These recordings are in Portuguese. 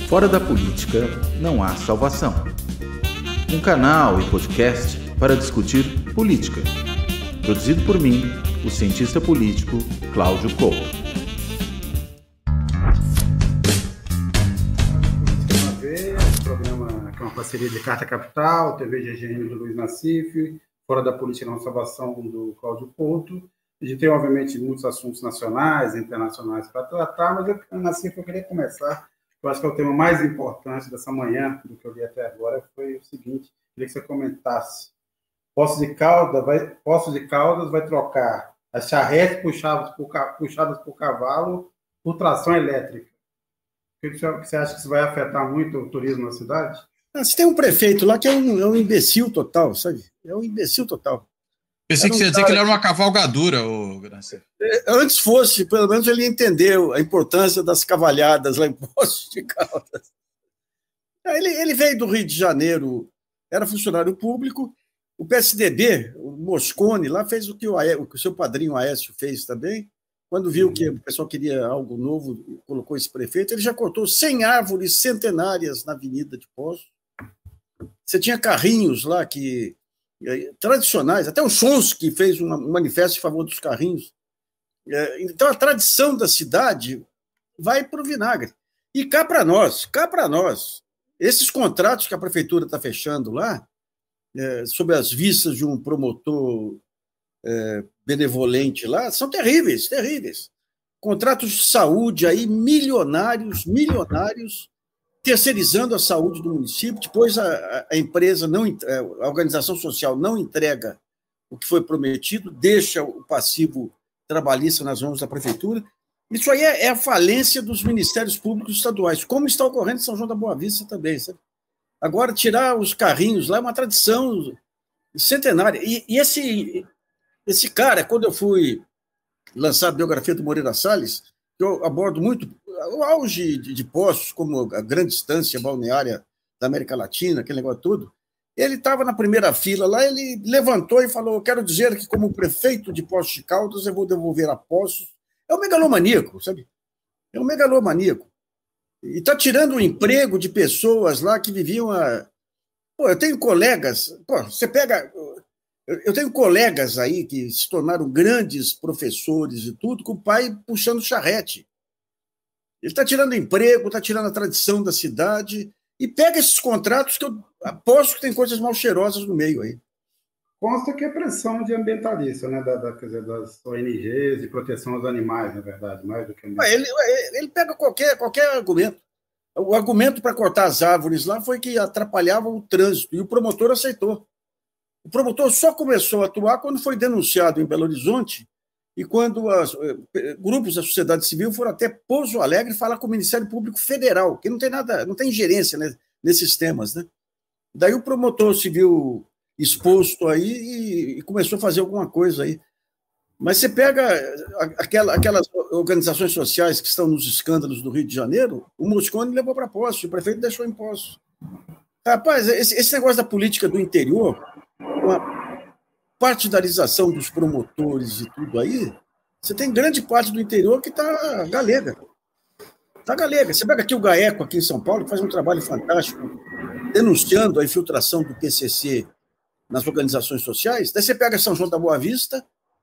Fora da política não há salvação. Um canal e podcast para discutir política. Produzido por mim, o cientista político Cláudio Couto. Programa que é uma parceria de Carta Capital, TV GGN do Luiz Nassif, Fora da Política não há salvação do Cláudio Couto. A gente tem, obviamente, muitos assuntos nacionais e internacionais para tratar, mas Nassif, eu queria começar. Eu acho que é o tema mais importante dessa manhã, do que eu li até agora, foi o seguinte: queria que você comentasse. Poços de Caldas vai trocar as charretes puxadas por cavalo por tração elétrica. O que você acha que isso vai afetar muito o turismo na cidade? Você tem um prefeito lá que é um imbecil total, sabe? É um imbecil total. Pensei que você ia dizer que ele era uma cavalgadura, ô Graça. Antes fosse, pelo menos ele entendeu a importância das cavalhadas lá em Poços de Caldas. Ele veio do Rio de Janeiro, era funcionário público. O PSDB, o Moscone, lá fez o que o seu padrinho Aécio fez também. Quando viu que o pessoal queria algo novo, colocou esse prefeito, ele já cortou 100 árvores centenárias na Avenida de Poços. Você tinha carrinhos lá tradicionais, até o Chomsky fez um manifesto em favor dos carrinhos. Então, a tradição da cidade vai para o vinagre. E cá para nós, esses contratos que a prefeitura está fechando lá, sob as vistas de um promotor benevolente lá, são terríveis, terríveis. Contratos de saúde aí milionários, terceirizando a saúde do município, depois a empresa, a organização social não entrega o que foi prometido, deixa o passivo trabalhista nas mãos da prefeitura. Isso aí é a falência dos ministérios públicos estaduais, como está ocorrendo em São João da Boa Vista também, sabe? Agora, tirar os carrinhos lá é uma tradição centenária. E esse cara, quando eu fui lançar a biografia do Moreira Salles, eu abordo muito o auge de Poços, como a grande estância balneária da América Latina, aquele negócio todo. Ele estava na primeira fila lá, ele levantou e falou: quero dizer que, como prefeito de Poços de Caldas, eu vou devolver a Poços. É um megalomaníaco, sabe? É um megalomaníaco. E está tirando o emprego de pessoas lá que viviam Pô, eu tenho colegas... Pô, você pega... Eu tenho colegas aí que se tornaram grandes professores e tudo, com o pai puxando charrete. Ele está tirando emprego, está tirando a tradição da cidade, e pega esses contratos que eu aposto que tem coisas mal cheirosas no meio aí. Consta que é pressão de ambientalista, né? Quer dizer, das ONGs de proteção aos animais, na verdade, mais do que... Ele pega qualquer argumento. O argumento para cortar as árvores lá foi que atrapalhavam o trânsito, e o promotor aceitou. O promotor só começou a atuar quando foi denunciado em Belo Horizonte e quando grupos da sociedade civil foram até Pouso Alegre falar com o Ministério Público Federal, que não tem nada, não tem ingerência, né, nesses temas, né? Daí o promotor se viu exposto aí e começou a fazer alguma coisa aí. Mas você pega aquelas organizações sociais que estão nos escândalos do Rio de Janeiro, o Moscone levou para Poços, o prefeito deixou em Poços. Rapaz, esse negócio da política do interior, com a partidarização dos promotores e tudo aí, você tem grande parte do interior que está galega. Está galega. Você pega aqui o GAECO, aqui em São Paulo, que faz um trabalho fantástico, denunciando a infiltração do PCC nas organizações sociais. Daí você pega São João da Boa Vista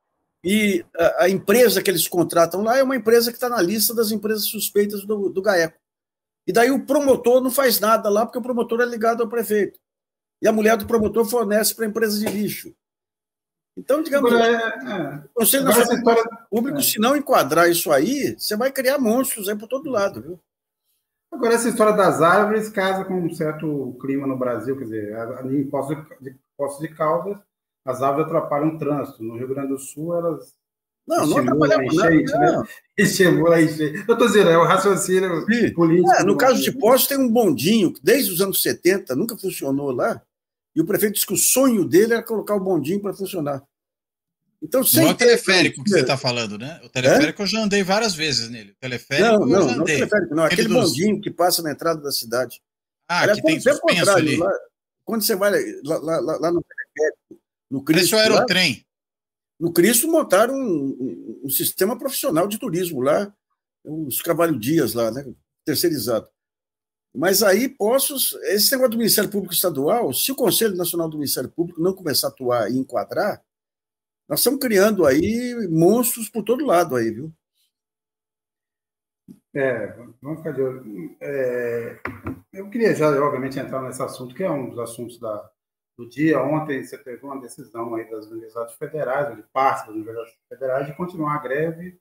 e a empresa que eles contratam lá é uma empresa que está na lista das empresas suspeitas do GAECO. E daí o promotor não faz nada lá, porque o promotor é ligado ao prefeito. E a mulher do promotor fornece para a empresa de lixo. Então, digamos, o Conselho Nacional Público, se não enquadrar isso aí, você vai criar monstros aí por todo lado, viu? Agora, essa história das árvores casa com um certo clima no Brasil, quer dizer, em Poços de Caldas, as árvores atrapalham o trânsito. No Rio Grande do Sul, elas não atrapalham nada. Estimula a enchente. Eu estou dizendo, é o raciocínio político. No caso de Poços, tem um bondinho, que desde os anos 70 nunca funcionou lá, e o prefeito disse que o sonho dele era colocar o bondinho para funcionar. Então, não é o teleférico que você está falando, né? O teleférico eu já andei várias vezes nele. O teleférico não, não é o teleférico, não. Aquele bondinho que passa na entrada da cidade. Que tem suspenso ali. Lá, quando você vai lá no teleférico, no Cristo... Isso era o trem. No Cristo montaram um sistema profissional de turismo lá, os Cavalho Dias lá, né? Terceirizado. Mas aí esse negócio do Ministério Público Estadual, se o Conselho Nacional do Ministério Público não começar a atuar e enquadrar, nós estamos criando aí monstros por todo lado aí, viu? Vamos ficar de olho. Eu queria já, obviamente, entrar nesse assunto, que é um dos assuntos do dia. Ontem você teve uma decisão aí das universidades federais, ou de parte das universidades federais, de continuar a greve,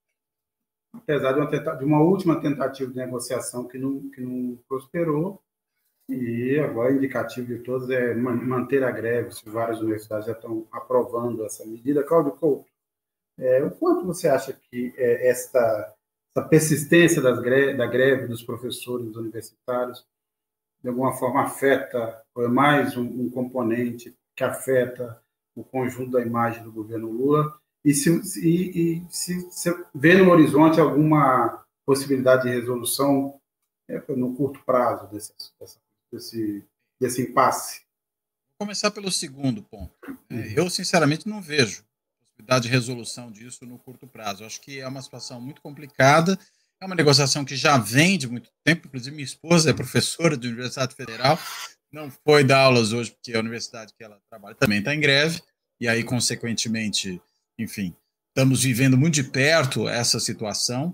apesar de uma última tentativa de negociação que não prosperou, e agora o indicativo de todos é manter a greve, se várias universidades já estão aprovando essa medida. Cláudio Couto, o quanto você acha que essa persistência da greve dos professores universitários de alguma forma afeta, ou é mais um componente que afeta o conjunto da imagem do governo Lula? E se vê no horizonte alguma possibilidade de resolução no curto prazo desse impasse? Vou começar pelo segundo ponto. Eu, sinceramente, não vejo possibilidade de resolução disso no curto prazo. Eu acho que é uma situação muito complicada, é uma negociação que já vem de muito tempo. Inclusive, minha esposa é professora de Universidade Federal, não foi dar aulas hoje porque a universidade que ela trabalha também está em greve, e aí, consequentemente, enfim, estamos vivendo muito de perto essa situação,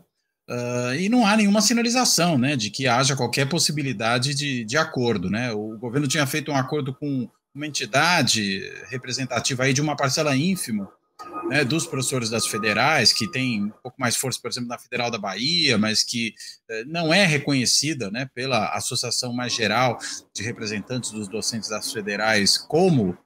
e não há nenhuma sinalização, né, de que haja qualquer possibilidade de acordo, né? O governo tinha feito um acordo com uma entidade representativa aí de uma parcela ínfima, né, dos professores das federais, que tem um pouco mais força, por exemplo, na Federal da Bahia, mas que não é reconhecida, né, pela Associação mais geral de representantes dos docentes das federais como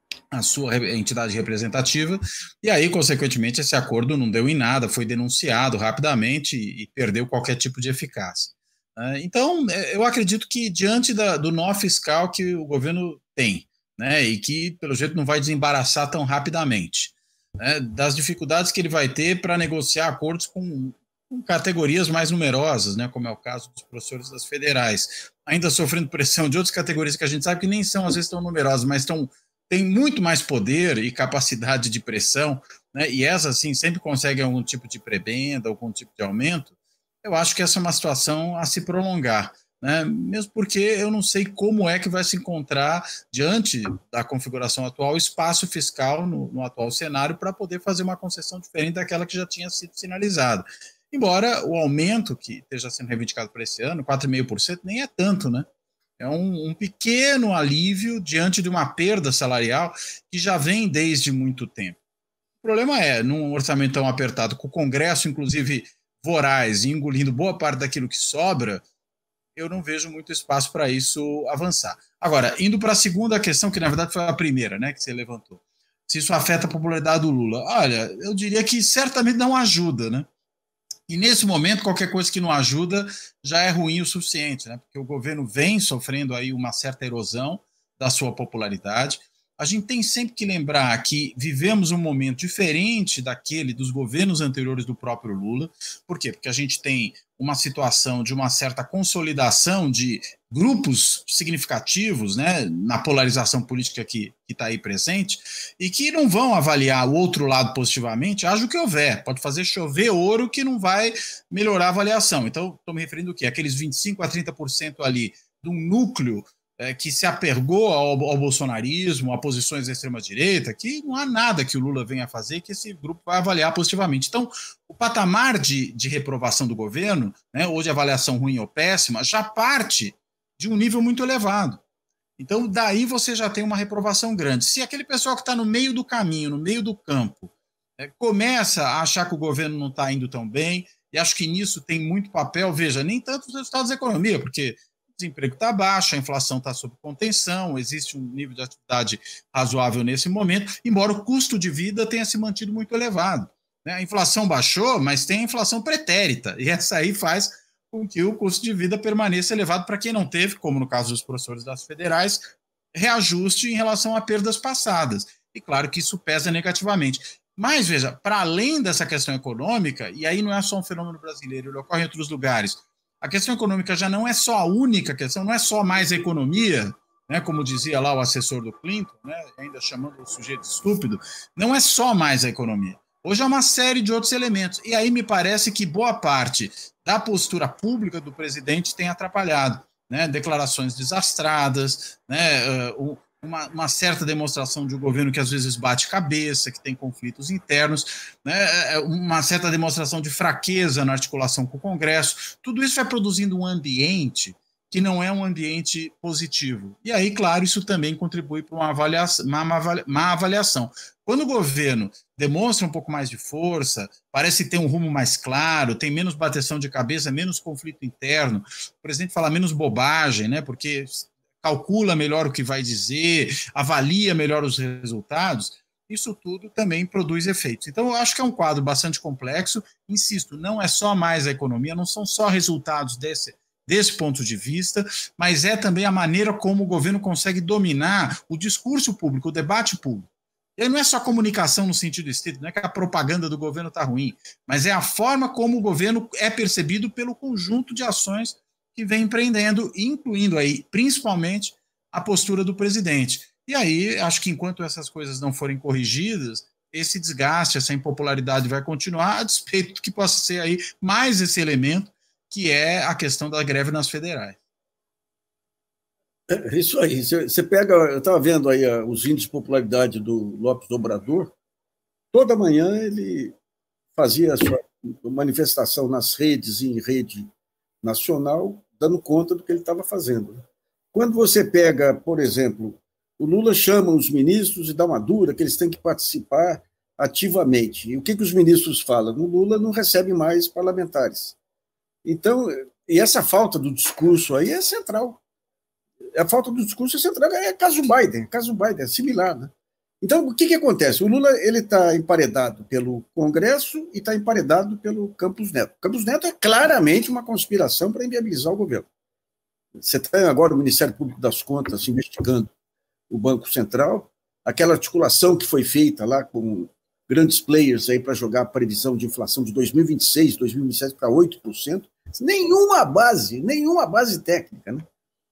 a sua entidade representativa, e aí, consequentemente, esse acordo não deu em nada, foi denunciado rapidamente e perdeu qualquer tipo de eficácia. Então, eu acredito que, diante do nó fiscal que o governo tem, né, e que, pelo jeito, não vai desembaraçar tão rapidamente, né, das dificuldades que ele vai ter para negociar acordos com categorias mais numerosas, né, como é o caso dos professores das federais, ainda sofrendo pressão de outras categorias que a gente sabe que nem são, às vezes, tão numerosas, mas têm muito mais poder e capacidade de pressão, né, e essas, sim, sempre conseguem algum tipo de prebenda, algum tipo de aumento. Eu acho que essa é uma situação a se prolongar, né? Mesmo porque eu não sei como é que vai se encontrar, diante da configuração atual, espaço fiscal no atual cenário para poder fazer uma concessão diferente daquela que já tinha sido sinalizada. Embora o aumento que esteja sendo reivindicado para esse ano, 4,5%, nem é tanto, né? É um pequeno alívio diante de uma perda salarial que já vem desde muito tempo. O problema é, num orçamento tão apertado, com o Congresso, inclusive, voraz e engolindo boa parte daquilo que sobra, eu não vejo muito espaço para isso avançar. Agora, indo para a segunda questão, que na verdade foi a primeira, né, que você levantou. Se isso afeta a popularidade do Lula. Olha, eu diria que certamente não ajuda, né? E nesse momento, qualquer coisa que não ajuda já é ruim o suficiente, né? Porque o governo vem sofrendo aí uma certa erosão da sua popularidade. A gente tem sempre que lembrar que vivemos um momento diferente daquele dos governos anteriores do próprio Lula. Por quê? Porque a gente tem uma situação de uma certa consolidação de grupos significativos, né, na polarização política que está aí presente, e que não vão avaliar o outro lado positivamente, haja o que houver. Pode fazer chover ouro que não vai melhorar a avaliação. Então, estou me referindo o quê? Aqueles 25% a 30% ali de um núcleo que se apergou ao bolsonarismo, a posições da extrema-direita, que não há nada que o Lula venha a fazer que esse grupo vai avaliar positivamente. Então, o patamar de reprovação do governo, né, ou de avaliação ruim ou péssima, já parte de um nível muito elevado. Então, daí você já tem uma reprovação grande. Se aquele pessoal que está no meio do caminho, no meio do campo, começa a achar que o governo não está indo tão bem, e acho que nisso tem muito papel, veja, nem tanto os resultados da economia, porque o desemprego está baixo, a inflação está sob contenção, existe um nível de atividade razoável nesse momento, embora o custo de vida tenha se mantido muito elevado. A inflação baixou, mas tem a inflação pretérita, e essa aí faz com que o custo de vida permaneça elevado para quem não teve, como no caso dos professores das federais, reajuste em relação a perdas passadas. E claro que isso pesa negativamente. Mas, veja, para além dessa questão econômica, e aí não é só um fenômeno brasileiro, ele ocorre em outros lugares, a questão econômica já não é só a única questão, não é só mais a economia, né, como dizia lá o assessor do Clinton, né, ainda chamando o sujeito estúpido, não é só mais a economia. Hoje é uma série de outros elementos. E aí me parece que boa parte da postura pública do presidente tem atrapalhado. né, declarações desastradas, né, uma certa demonstração de um governo que às vezes bate cabeça, que tem conflitos internos, né, uma certa demonstração de fraqueza na articulação com o Congresso. Tudo isso vai produzindo um ambiente que não é um ambiente positivo. E aí, claro, isso também contribui para uma avaliação. Quando o governo demonstra um pouco mais de força, parece ter um rumo mais claro, tem menos bateção de cabeça, menos conflito interno, o presidente fala menos bobagem, né, porque calcula melhor o que vai dizer, avalia melhor os resultados, isso tudo também produz efeitos. Então, eu acho que é um quadro bastante complexo. Insisto, não é só mais a economia, não são só resultados desse ponto de vista, mas é também a maneira como o governo consegue dominar o discurso público, o debate público. E aí não é só comunicação no sentido estrito, não é que a propaganda do governo está ruim, mas é a forma como o governo é percebido pelo conjunto de ações que vem empreendendo, incluindo aí, principalmente, a postura do presidente. E aí, acho que enquanto essas coisas não forem corrigidas, esse desgaste, essa impopularidade vai continuar, a despeito do que possa ser aí mais esse elemento, que é a questão da greve nas federais. É isso aí. Você pega, eu estava vendo aí os índices de popularidade do Lopes Obrador, toda manhã ele fazia a sua manifestação nas redes e em rede nacional, dando conta do que ele estava fazendo. Quando você pega, por exemplo, o Lula chama os ministros e dá uma dura que eles têm que participar ativamente. E o que os ministros falam? O Lula não recebe mais parlamentares. Então, e essa falta do discurso aí é central. A falta do discurso é central, é caso Biden, é similar, né? Então, o que acontece? O Lula está emparedado pelo Congresso e está emparedado pelo Campos Neto. Campos Neto é claramente uma conspiração para inviabilizar o governo. Você tem agora o Ministério Público das Contas investigando o Banco Central, aquela articulação que foi feita lá com grandes players aí para jogar a previsão de inflação de 2026, 2027 para 8%, nenhuma base técnica, né?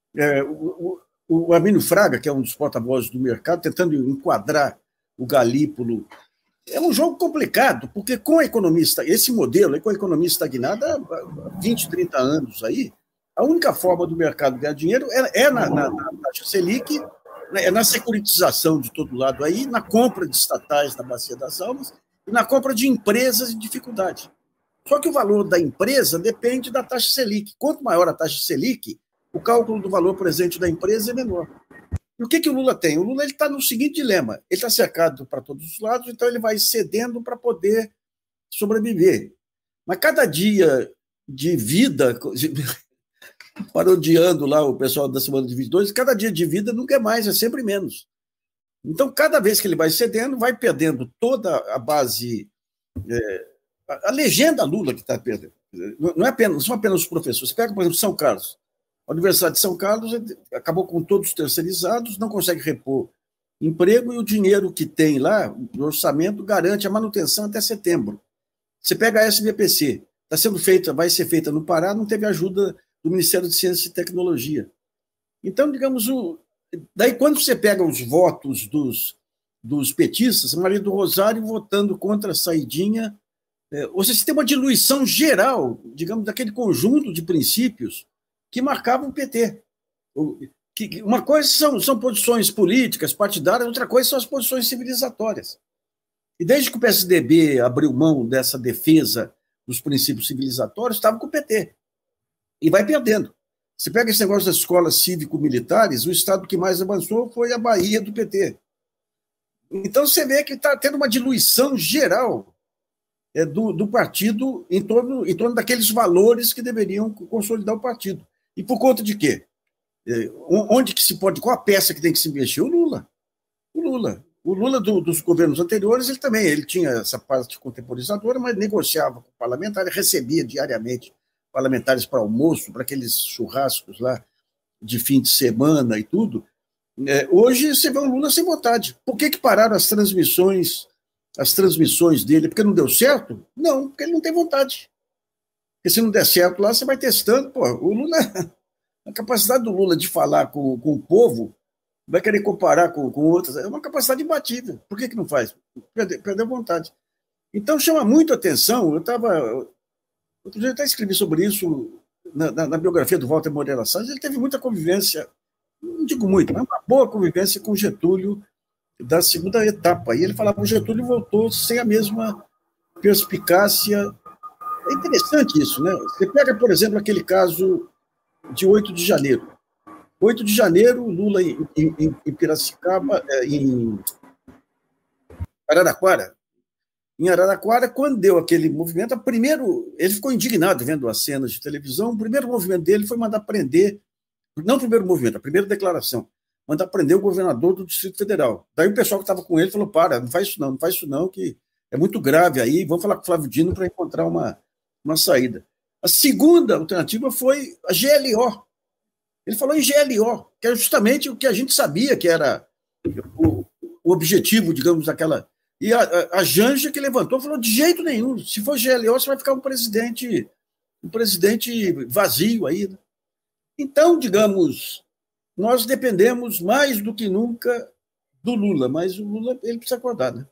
O Armínio Fraga, que é um dos porta-vozes do mercado, tentando enquadrar o Galípolo. É um jogo complicado, porque com a economia, esse modelo, com a economia estagnada há 20, 30 anos aí, a única forma do mercado ganhar dinheiro é na taxa Selic, é na securitização de todo lado aí, na compra de estatais na Bacia das Almas e na compra de empresas em dificuldade. Só que o valor da empresa depende da taxa Selic. Quanto maior a taxa Selic, o cálculo do valor presente da empresa é menor. E o que o Lula tem? O Lula está no seguinte dilema: ele está cercado para todos os lados, então ele vai cedendo para poder sobreviver. Mas cada dia de vida, parodiando lá o pessoal da semana de 22, cada dia de vida nunca é mais, é sempre menos. Então, cada vez que ele vai cedendo, vai perdendo toda a base, a legenda Lula que está perdendo. Não são apenas os professores. Você pega, por exemplo, São Carlos. A Universidade de São Carlos acabou com todos terceirizados, não consegue repor emprego e o dinheiro que tem lá, o orçamento, garante a manutenção até setembro. Você pega a SBPC, está sendo feita, vai ser feita no Pará, não teve ajuda do Ministério de Ciência e Tecnologia. Então, digamos, daí quando você pega os votos dos petistas, a Maria do Rosário votando contra a saidinha, ou seja, você tem uma diluição geral, digamos, daquele conjunto de princípios que marcavam o PT. Uma coisa são posições políticas, partidárias, outra coisa são as posições civilizatórias. E desde que o PSDB abriu mão dessa defesa dos princípios civilizatórios, estava com o PT. E vai perdendo. Você pega esse negócio das escolas cívico-militares, o estado que mais avançou foi a Bahia do PT. Então você vê que está tendo uma diluição geral do partido em torno daqueles valores que deveriam consolidar o partido. E por conta de quê? Onde que se pode, qual a peça que tem que se mexer? O Lula. O Lula dos governos anteriores, ele tinha essa parte contemporizadora, mas negociava com parlamentares, recebia diariamente parlamentares para almoço, para aqueles churrascos lá de fim de semana e tudo. Hoje você vê o Lula sem vontade. Por que pararam as transmissões dele? Porque não deu certo? Não, porque ele não tem vontade. Porque se não der certo lá, você vai testando. Pô, o Lula, a capacidade do Lula de falar com o povo, vai querer comparar com outras, é uma capacidade imbatível. Por que não faz? Perdeu vontade. Então chama muito atenção. Outro dia eu até escrevi sobre isso na biografia do Walter Moreira Salles, ele teve muita convivência, não digo muito, mas uma boa convivência com Getúlio da segunda etapa. E ele falava que o Getúlio voltou sem a mesma perspicácia. É interessante isso, né? Você pega, por exemplo, aquele caso de 8 de janeiro. 8 de janeiro, Lula em Piracicaba, em Araraquara. Em Araraquara, quando deu aquele movimento, ele ficou indignado vendo as cenas de televisão. O primeiro movimento dele foi mandar prender, não o primeiro movimento, a primeira declaração, mandar prender o governador do Distrito Federal. Daí o pessoal que estava com ele falou: não faz isso não, que é muito grave aí, vamos falar com o Flávio Dino para encontrar uma saída. A segunda alternativa foi a GLO. Ele falou em GLO, que era justamente o que a gente sabia que era o objetivo, digamos, daquela. E a Janja que levantou falou: de jeito nenhum, se for GLO, você vai ficar um presidente vazio aí. Né? Então, digamos, nós dependemos mais do que nunca do Lula, mas o Lula ele precisa acordar, né?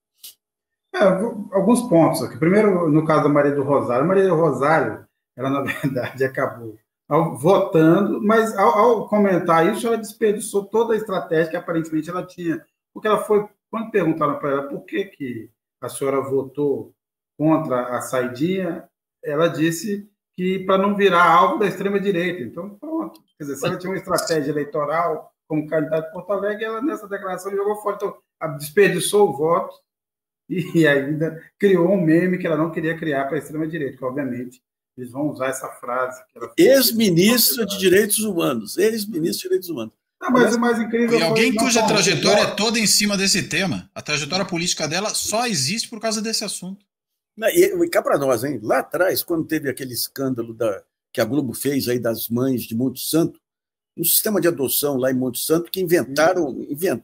Alguns pontos aqui. Primeiro, no caso da Maria do Rosário. A Maria do Rosário, ela, na verdade, acabou votando, mas ao comentar isso, ela desperdiçou toda a estratégia que aparentemente ela tinha. Porque ela foi, quando perguntaram para ela por que a senhora votou contra a saidinha, ela disse que para não virar alvo da extrema-direita. Então, pronto. Quer dizer, se ela tinha uma estratégia eleitoral como candidata de Porto Alegre, ela nessa declaração jogou fora. Então, ela desperdiçou o voto e ainda criou um meme que ela não queria criar para a extrema-direita, que, obviamente, eles vão usar essa frase. Ex-ministro de Direitos Humanos. Ex-ministro de Direitos Humanos. Mas o mais incrível e alguém cuja trajetória é toda em cima desse tema. A trajetória política dela só existe por causa desse assunto. E cá para nós, hein? Lá atrás, quando teve aquele escândalo que a Globo fez aí das mães de Monte Santo, um sistema de adoção lá em Monte Santo que inventaram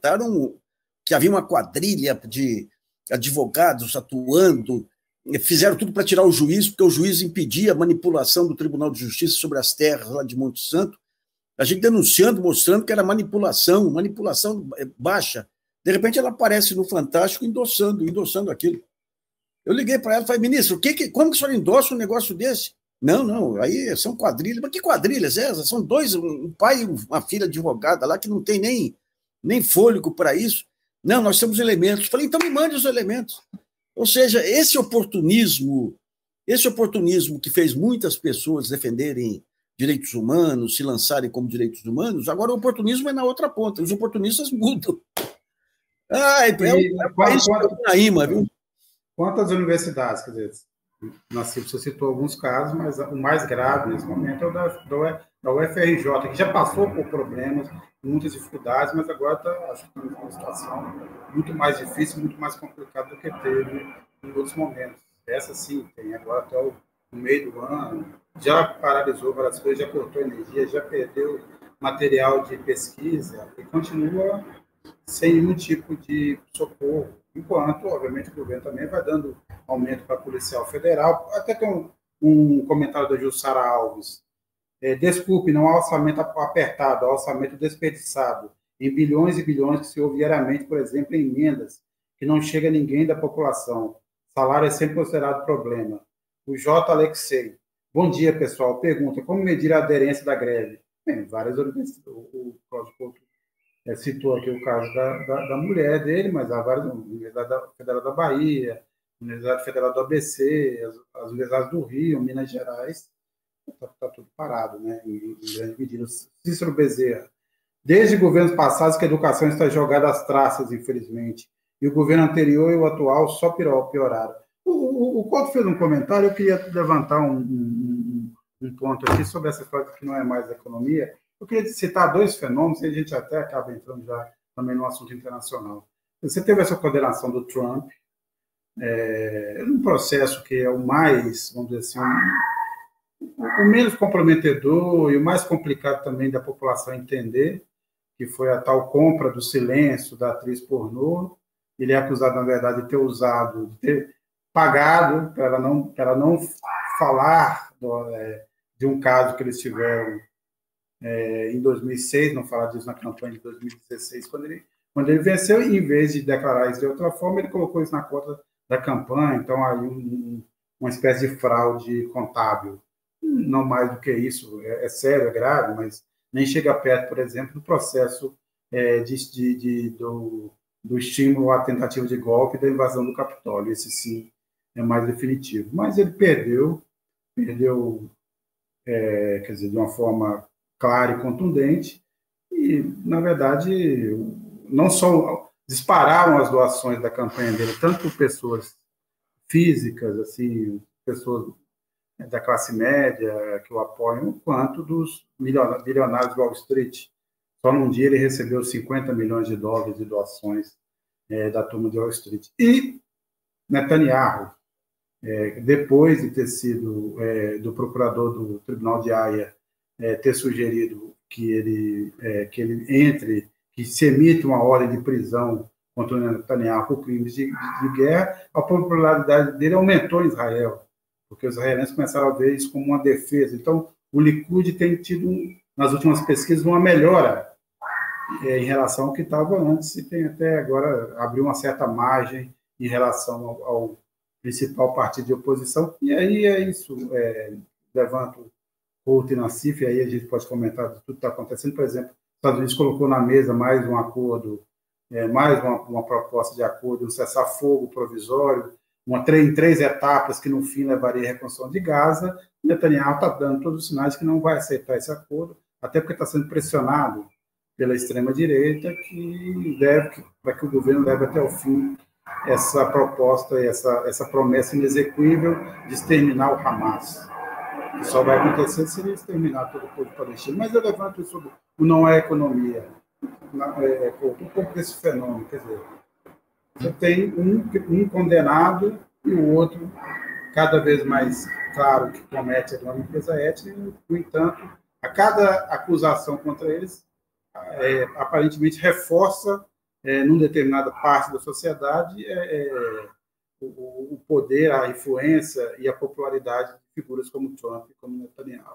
que havia uma quadrilha de advogados atuando, fizeram tudo para tirar o juiz, porque o juiz impedia a manipulação do Tribunal de Justiça sobre as terras lá de Monte Santo. A gente denunciando, mostrando que era manipulação baixa. De repente ela aparece no Fantástico endossando aquilo. Eu liguei para ela e falei: ministro, como que a senhora endossa um negócio desse? Não, aí são quadrilhas. Mas que quadrilhas é essas? São dois, um pai e uma filha advogada lá que não tem nem fôlego para isso. Não, nós temos elementos. Falei: então me mande os elementos. Ou seja, esse oportunismo que fez muitas pessoas defenderem direitos humanos, se lançarem como direitos humanos, agora o oportunismo é na outra ponta. Os oportunistas mudam. O país na IMA, viu? Quantas universidades, quer dizer, você citou alguns casos, mas o mais grave nesse momento é o da UFRJ, que já passou por problemas, muitas dificuldades, mas agora está numa situação muito mais difícil, muito mais complicada do que teve em outros momentos. Essa sim, tem agora até o meio do ano, já paralisou várias coisas, já cortou energia, já perdeu material de pesquisa e continua sem nenhum tipo de socorro, enquanto, obviamente, o governo também vai dando aumento para a Policial Federal. Até tem um comentário da Jussara Alves. Desculpe, não há orçamento apertado, há orçamento desperdiçado em bilhões e bilhões que se ouve diariamente, por exemplo, em emendas, que não chega a ninguém da população. Salário é sempre considerado problema. O J. Alexei. Bom dia, pessoal. Pergunta: como medir a aderência da greve? Bem, várias universidades. O Cláudio Couto citou aqui o caso da mulher dele, mas há várias: Universidade Federal da Bahia, Universidade Federal do ABC, as universidades do Rio, Minas Gerais. Está tudo parado, né, em grande medida. Cícero Bezerra. Desde governos passados que a educação está jogada às traças, infelizmente, e o governo anterior e o atual só pioraram. O Couto fez um comentário, eu queria levantar um ponto aqui sobre essa história que não é mais economia. Eu queria citar dois fenômenos, e a gente até acaba entrando já também no assunto internacional. Você teve essa condenação do Trump, num processo que é o mais, vamos dizer assim, o menos comprometedor e o mais complicado também da população entender, que foi a tal compra do silêncio da atriz pornô. Ele é acusado, na verdade, de ter pagado para ela não falar de um caso que eles tiveram em 2006, não falar disso na campanha de 2016, quando ele venceu, e em vez de declarar isso de outra forma, ele colocou isso na conta da campanha. Então, aí uma espécie de fraude contábil. não mais do que isso, é sério, é grave, mas nem chega perto, por exemplo, do processo do estímulo à tentativa de golpe e da invasão do Capitólio. Esse sim é mais definitivo. Mas ele perdeu, quer dizer, de uma forma clara e contundente, e, na verdade, não só dispararam as doações da campanha dele, tanto por pessoas físicas, assim, pessoas da classe média que o apoiam, quanto dos bilionários de Wall Street. Só num dia ele recebeu 50 milhões de dólares de doações da turma de Wall Street. E Netanyahu, depois de ter sido do procurador do Tribunal de Haia ter sugerido que ele que se emita uma ordem de prisão contra o Netanyahu por crimes de guerra, a popularidade dele aumentou em Israel, porque os israelenses começaram a ver isso como uma defesa. Então, o Likud tem tido, nas últimas pesquisas, uma melhora em relação ao que estava antes, e tem até agora abriu uma certa margem em relação ao principal partido de oposição. E aí é isso, levanto Couto e Nassif, e aí a gente pode comentar de tudo que está acontecendo. Por exemplo, os Estados Unidos colocou na mesa mais um acordo, mais uma proposta de acordo, um cessar-fogo provisório, em 3 etapas que, no fim, levaria à reconstrução de Gaza. Netanyahu está dando todos os sinais que não vai aceitar esse acordo, até porque está sendo pressionado pela extrema-direita, para que o governo leve até o fim essa proposta, essa promessa inexequível de exterminar o Hamas. Que só vai acontecer se ele exterminar todo o povo palestino. Mas eu levanto isso sobre o não é economia, um pouco desse fenômeno. Quer dizer, você tem um condenado e o outro cada vez mais claro que comete uma limpeza étnica. No entanto, a cada acusação contra eles, aparentemente reforça, numa determinada parte da sociedade, o poder, a influência e a popularidade de figuras como Trump e como Netanyahu.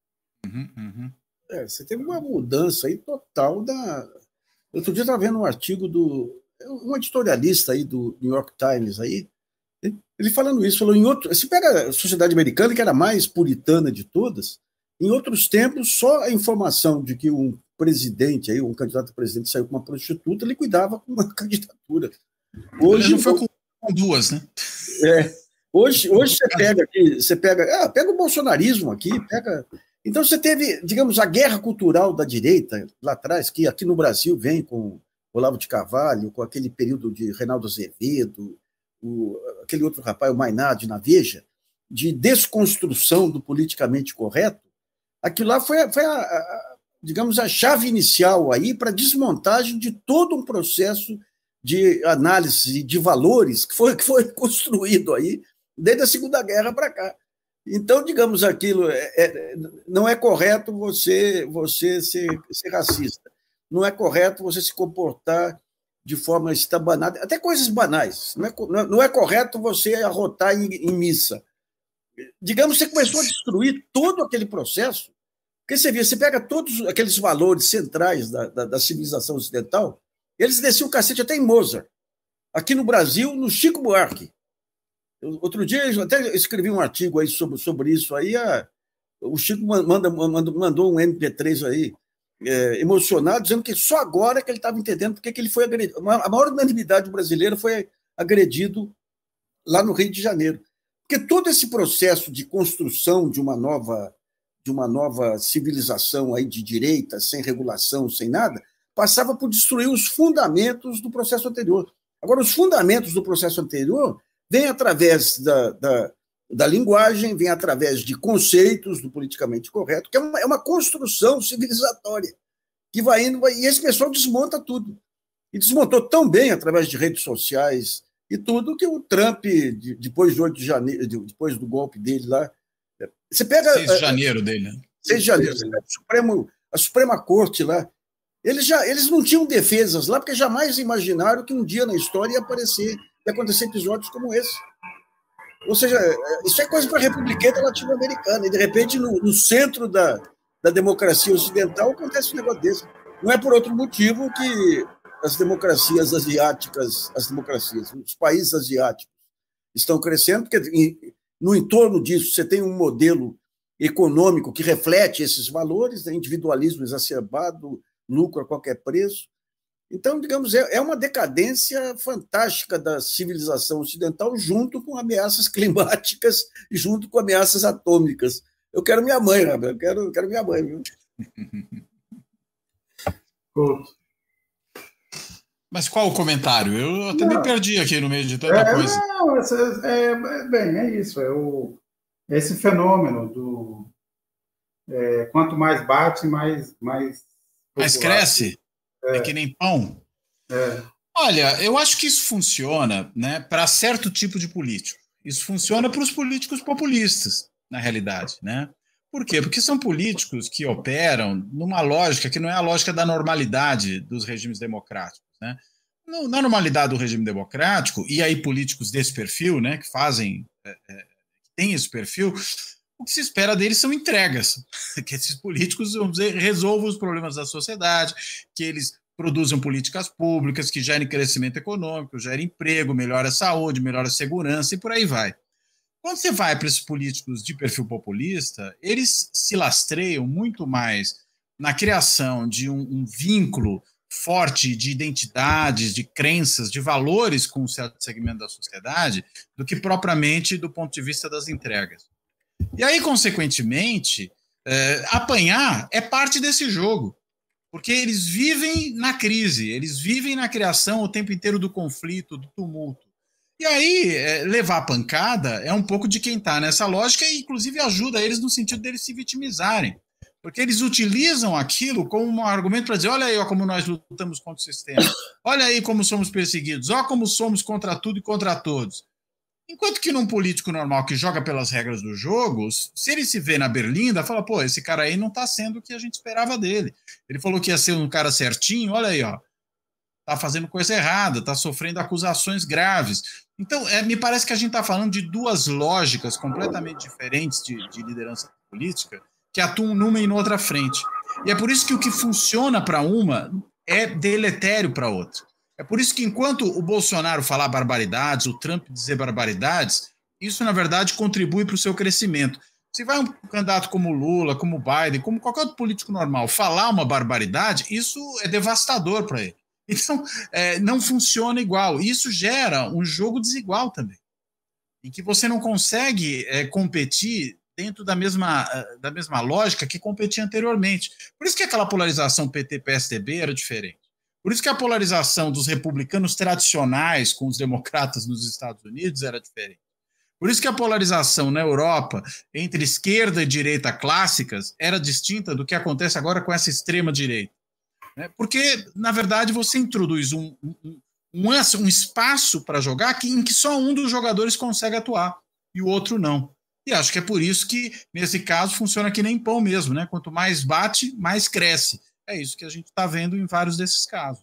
Você teve uma mudança aí total da... Outro dia eu estava vendo um artigo um editorialista aí do New York Times aí, ele falando isso, falou você pega a sociedade americana, que era a mais puritana de todas, em outros tempos, só a informação de que um presidente, aí, um candidato a presidente saiu com uma prostituta, ele cuidava com uma candidatura. Hoje não foi com 2, né? Hoje você pega o bolsonarismo aqui, Então você teve, digamos, a guerra cultural da direita lá atrás, que aqui no Brasil vem com Olavo de Carvalho, com aquele período de Reinaldo Azevedo, aquele outro rapaz, o Mainardi, na Veja, de desconstrução do politicamente correto. Aquilo lá foi digamos, a chave inicial aí para a desmontagem de todo um processo de análise de valores que foi construído aí desde a Segunda Guerra para cá. Então, digamos, aquilo não é correto você ser racista, não é correto você se comportar de forma estabanada, até coisas banais. Não é correto você arrotar em missa. Digamos, você começou a destruir todo aquele processo. Porque você pega todos aqueles valores centrais da civilização ocidental, eles desciam o cacete até em Mozart. Aqui no Brasil, no Chico Buarque. Outro dia, eu até escrevi um artigo aí sobre isso. Aí o Chico mandou um MP3 aí, emocionado, dizendo que só agora que ele estava entendendo porque que ele foi agredido. A maior unanimidade brasileira foi agredido lá no Rio de Janeiro. Porque todo esse processo de construção de uma nova civilização aí de direita, sem regulação, sem nada, passava por destruir os fundamentos do processo anterior. Agora, os fundamentos do processo anterior vêm através da linguagem, vêm através de conceitos do politicamente correto, que é uma construção civilizatória, que vai indo, e esse pessoal desmonta tudo. E desmontou tão bem através de redes sociais e tudo, que o Trump, depois de 8 de janeiro, depois do golpe dele lá, você pega 6 de janeiro dele, né? 6 de janeiro, você pega a Suprema Corte lá. Eles não tinham defesas lá, porque jamais imaginaram que um dia na história ia acontecer episódios como esse. Ou seja, isso é coisa para a republicana latino-americana. E, de repente, no centro da democracia ocidental, acontece um negócio desse. Não é por outro motivo que as democracias asiáticas, os países asiáticos estão crescendo, porque no entorno disso você tem um modelo econômico que reflete esses valores, né? Individualismo exacerbado, lucro a qualquer preço. Então, digamos, é uma decadência fantástica da civilização ocidental junto com ameaças climáticas e junto com ameaças atômicas. Eu quero minha mãe, Rabel, eu quero minha mãe. Viu? Mas qual o comentário? Eu até me perdi aqui no meio de tanta coisa. Não, é isso. Esse fenômeno do quanto mais bate, mais cresce. É que nem pão. Olha, eu acho que isso funciona, né, para certo tipo de político. Isso funciona para os políticos populistas, na realidade, né? Por quê? Porque são políticos que operam numa lógica que não é a lógica da normalidade dos regimes democráticos, né? Na normalidade do regime democrático, e aí políticos desse perfil, né, que têm esse perfil, o que se espera deles são entregas, que esses políticos, vamos dizer, resolvam os problemas da sociedade, que eles produzam políticas públicas, que gerem crescimento econômico, gerem emprego, melhore a saúde, melhore a segurança e por aí vai. Quando você vai para esses políticos de perfil populista, eles se lastreiam muito mais na criação de um vínculo forte de identidades, de crenças, de valores com um certo segmento da sociedade, do que propriamente do ponto de vista das entregas. E aí, consequentemente, apanhar é parte desse jogo, porque eles vivem na crise, eles vivem na criação o tempo inteiro do conflito, do tumulto. E aí, levar pancada é um pouco de quem está nessa lógica e, inclusive, ajuda eles no sentido deles se vitimizarem. Porque eles utilizam aquilo como um argumento para dizer, olha aí ó, como nós lutamos contra o sistema, olha aí como somos perseguidos, olha como somos contra tudo e contra todos. Enquanto que num político normal que joga pelas regras do jogo, se ele se vê na berlinda, fala, pô, esse cara aí não está sendo o que a gente esperava dele. Ele falou que ia ser um cara certinho, olha aí, ó, está fazendo coisa errada, está sofrendo acusações graves. Então, me parece que a gente está falando de duas lógicas completamente diferentes de liderança política que atuam numa e noutra frente. E é por isso que o que funciona para uma é deletério para outra. É por isso que enquanto o Bolsonaro falar barbaridades, o Trump dizer barbaridades, isso, na verdade, contribui para o seu crescimento. Se vai um candidato como Lula, como Biden, como qualquer outro político normal falar uma barbaridade, isso é devastador para ele. Então, não funciona igual. Isso gera um jogo desigual também, em que você não consegue competir dentro da mesma lógica que competia anteriormente. Por isso que aquela polarização PT-PSDB era diferente. Por isso que a polarização dos republicanos tradicionais com os democratas nos Estados Unidos era diferente. Por isso que a polarização na Europa entre esquerda e direita clássicas era distinta do que acontece agora com essa extrema-direita. Porque, na verdade, você introduz um espaço para jogar em que só um dos jogadores consegue atuar e o outro não. E acho que é por isso que, nesse caso, funciona que nem pão mesmo, né? Quanto mais bate, mais cresce. É isso que a gente está vendo em vários desses casos.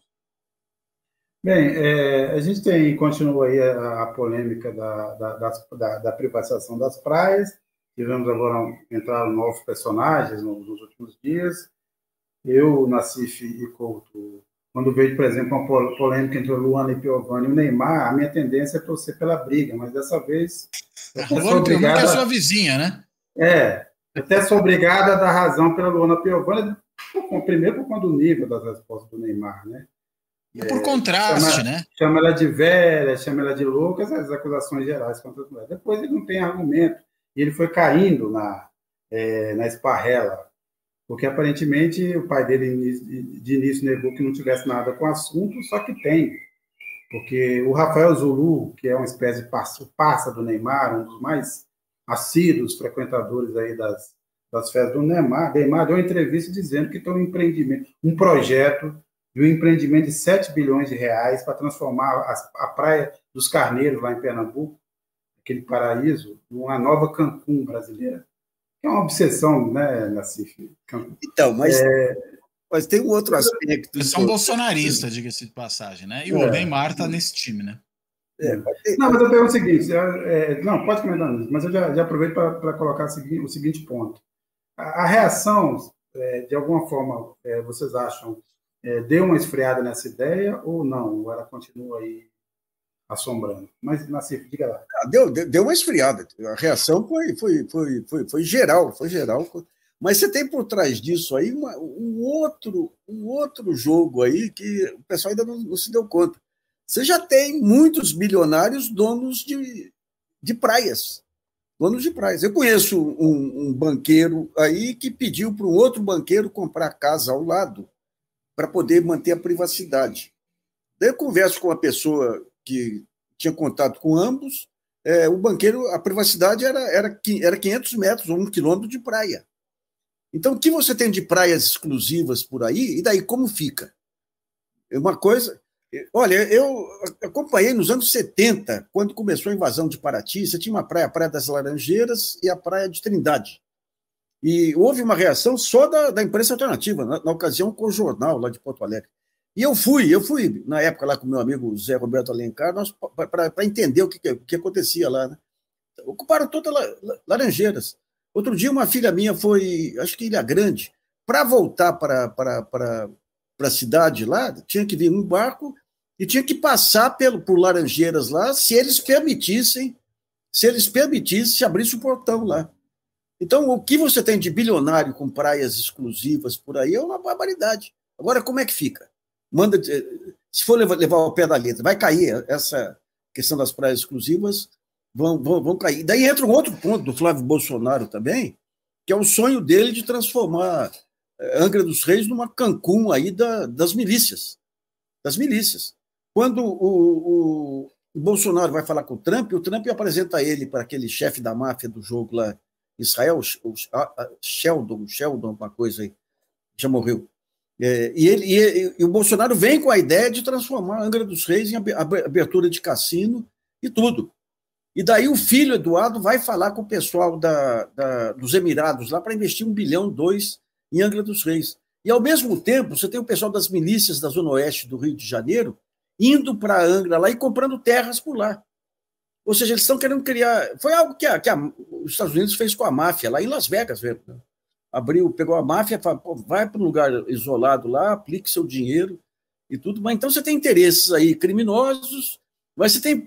Bem, a gente continua aí a polêmica da privatização das praias. Tivemos agora entrar novos personagens nos últimos dias. Eu, Nassif e Couto, quando vejo, por exemplo, uma polêmica entre o Luana e Piovani e o Neymar, a minha tendência é torcer pela briga, mas dessa vez... A Luana Piovani é sua vizinha, né? Até sou obrigado a dar razão pela Luana Piovani, primeiro por conta do nível das respostas do Neymar, né? E por contraste, né? Chama ela de velha, chama ela de louca, as acusações gerais contra as mulheres. Depois ele não tem argumento, e ele foi caindo na esparrela, porque aparentemente o pai dele de início negou que não tivesse nada com o assunto, só que tem. Porque o Rafael Zulu, que é uma espécie de parça do Neymar, um dos mais assíduos frequentadores aí das festas do Neymar deu uma entrevista dizendo que tem um projeto de um empreendimento de 7 bilhões de reais para transformar a Praia dos Carneiros, lá em Pernambuco, aquele paraíso, numa nova Cancún brasileira. É uma obsessão, né, Nassif? Então, mas tem um outro aspecto. Eles são bolsonaristas, diga-se de passagem, né? E o Neymar está nesse time, né? Não, mas eu pergunto o seguinte, não, pode comentar, mas eu já aproveito para colocar o seguinte ponto. A reação, de alguma forma, vocês acham, deu uma esfriada nessa ideia ou não? Ou ela continua aí assombrando. Mas, Nassif, diga lá. Deu uma esfriada. A reação foi geral, Mas você tem por trás disso aí um outro jogo aí que o pessoal ainda não se deu conta. Você já tem muitos bilionários donos de praias. Donos de praias. Eu conheço um banqueiro aí que pediu para um outro banqueiro comprar casa ao lado para poder manter a privacidade. Daí eu converso com uma pessoa que tinha contato com ambos, o banqueiro, a privacidade era 500 metros ou 1 quilômetro de praia. Então, o que você tem de praias exclusivas por aí, e daí como fica? Uma coisa... Olha, eu acompanhei nos anos 70, quando começou a invasão de Paraty, você tinha uma praia, a Praia das Laranjeiras e a Praia de Trindade. E houve uma reação só da imprensa alternativa, na ocasião com o jornal lá de Porto Alegre. E eu fui na época lá com meu amigo Zé Roberto Alencar, para entender o que acontecia lá. Né? Ocuparam todas Laranjeiras. Outro dia uma filha minha foi, acho que Ilha Grande, para voltar para a cidade lá, tinha que vir um barco e tinha que passar por Laranjeiras lá, se eles permitissem, se abrisse o portão lá. Então, o que você tem de bilionário com praias exclusivas por aí é uma barbaridade. Agora, como é que fica? Se for levar ao pé da letra, vai cair essa questão das praias exclusivas, vão cair. Daí entra um outro ponto do Flávio Bolsonaro também, que é o sonho dele de transformar Angra dos Reis numa Cancún aí das milícias. Quando o Bolsonaro vai falar com o Trump apresenta ele para aquele chefe da máfia do jogo lá, Israel, Sheldon, uma coisa aí, já morreu. E o Bolsonaro vem com a ideia de transformar Angra dos Reis em abertura de cassino e tudo. E daí o filho, Eduardo, vai falar com o pessoal dos Emirados lá para investir 1 bilhão, 2 em Angra dos Reis. E, ao mesmo tempo, você tem o pessoal das milícias da Zona Oeste do Rio de Janeiro indo para Angra lá e comprando terras por lá. Ou seja, eles estão querendo criar... Foi algo que os Estados Unidos fez com a máfia lá em Las Vegas, mesmo. Pegou a máfia, falou, vai para um lugar isolado lá, aplique seu dinheiro e tudo. Mas então você tem interesses aí criminosos, mas você tem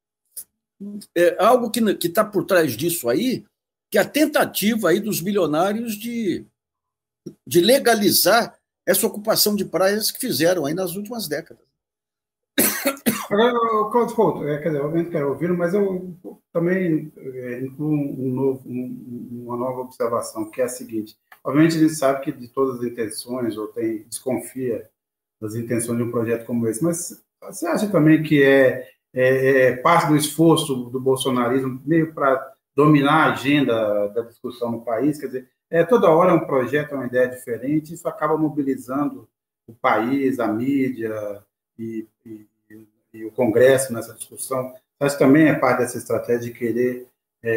algo que está por trás disso aí, que é a tentativa aí dos bilionários de legalizar essa ocupação de praias que fizeram aí nas últimas décadas. Agora, Cláudio Couto, quer dizer, obviamente quero ouvir, mas eu também incluo uma nova observação, que é a seguinte. Obviamente a gente sabe que de todas as intenções, ou desconfia das intenções de um projeto como esse, mas você acha também que parte do esforço do bolsonarismo meio para dominar a agenda da discussão no país? Quer dizer, toda hora é um projeto, é uma ideia diferente, isso acaba mobilizando o país, a mídia e o Congresso nessa discussão. Acho que também é parte dessa estratégia de querer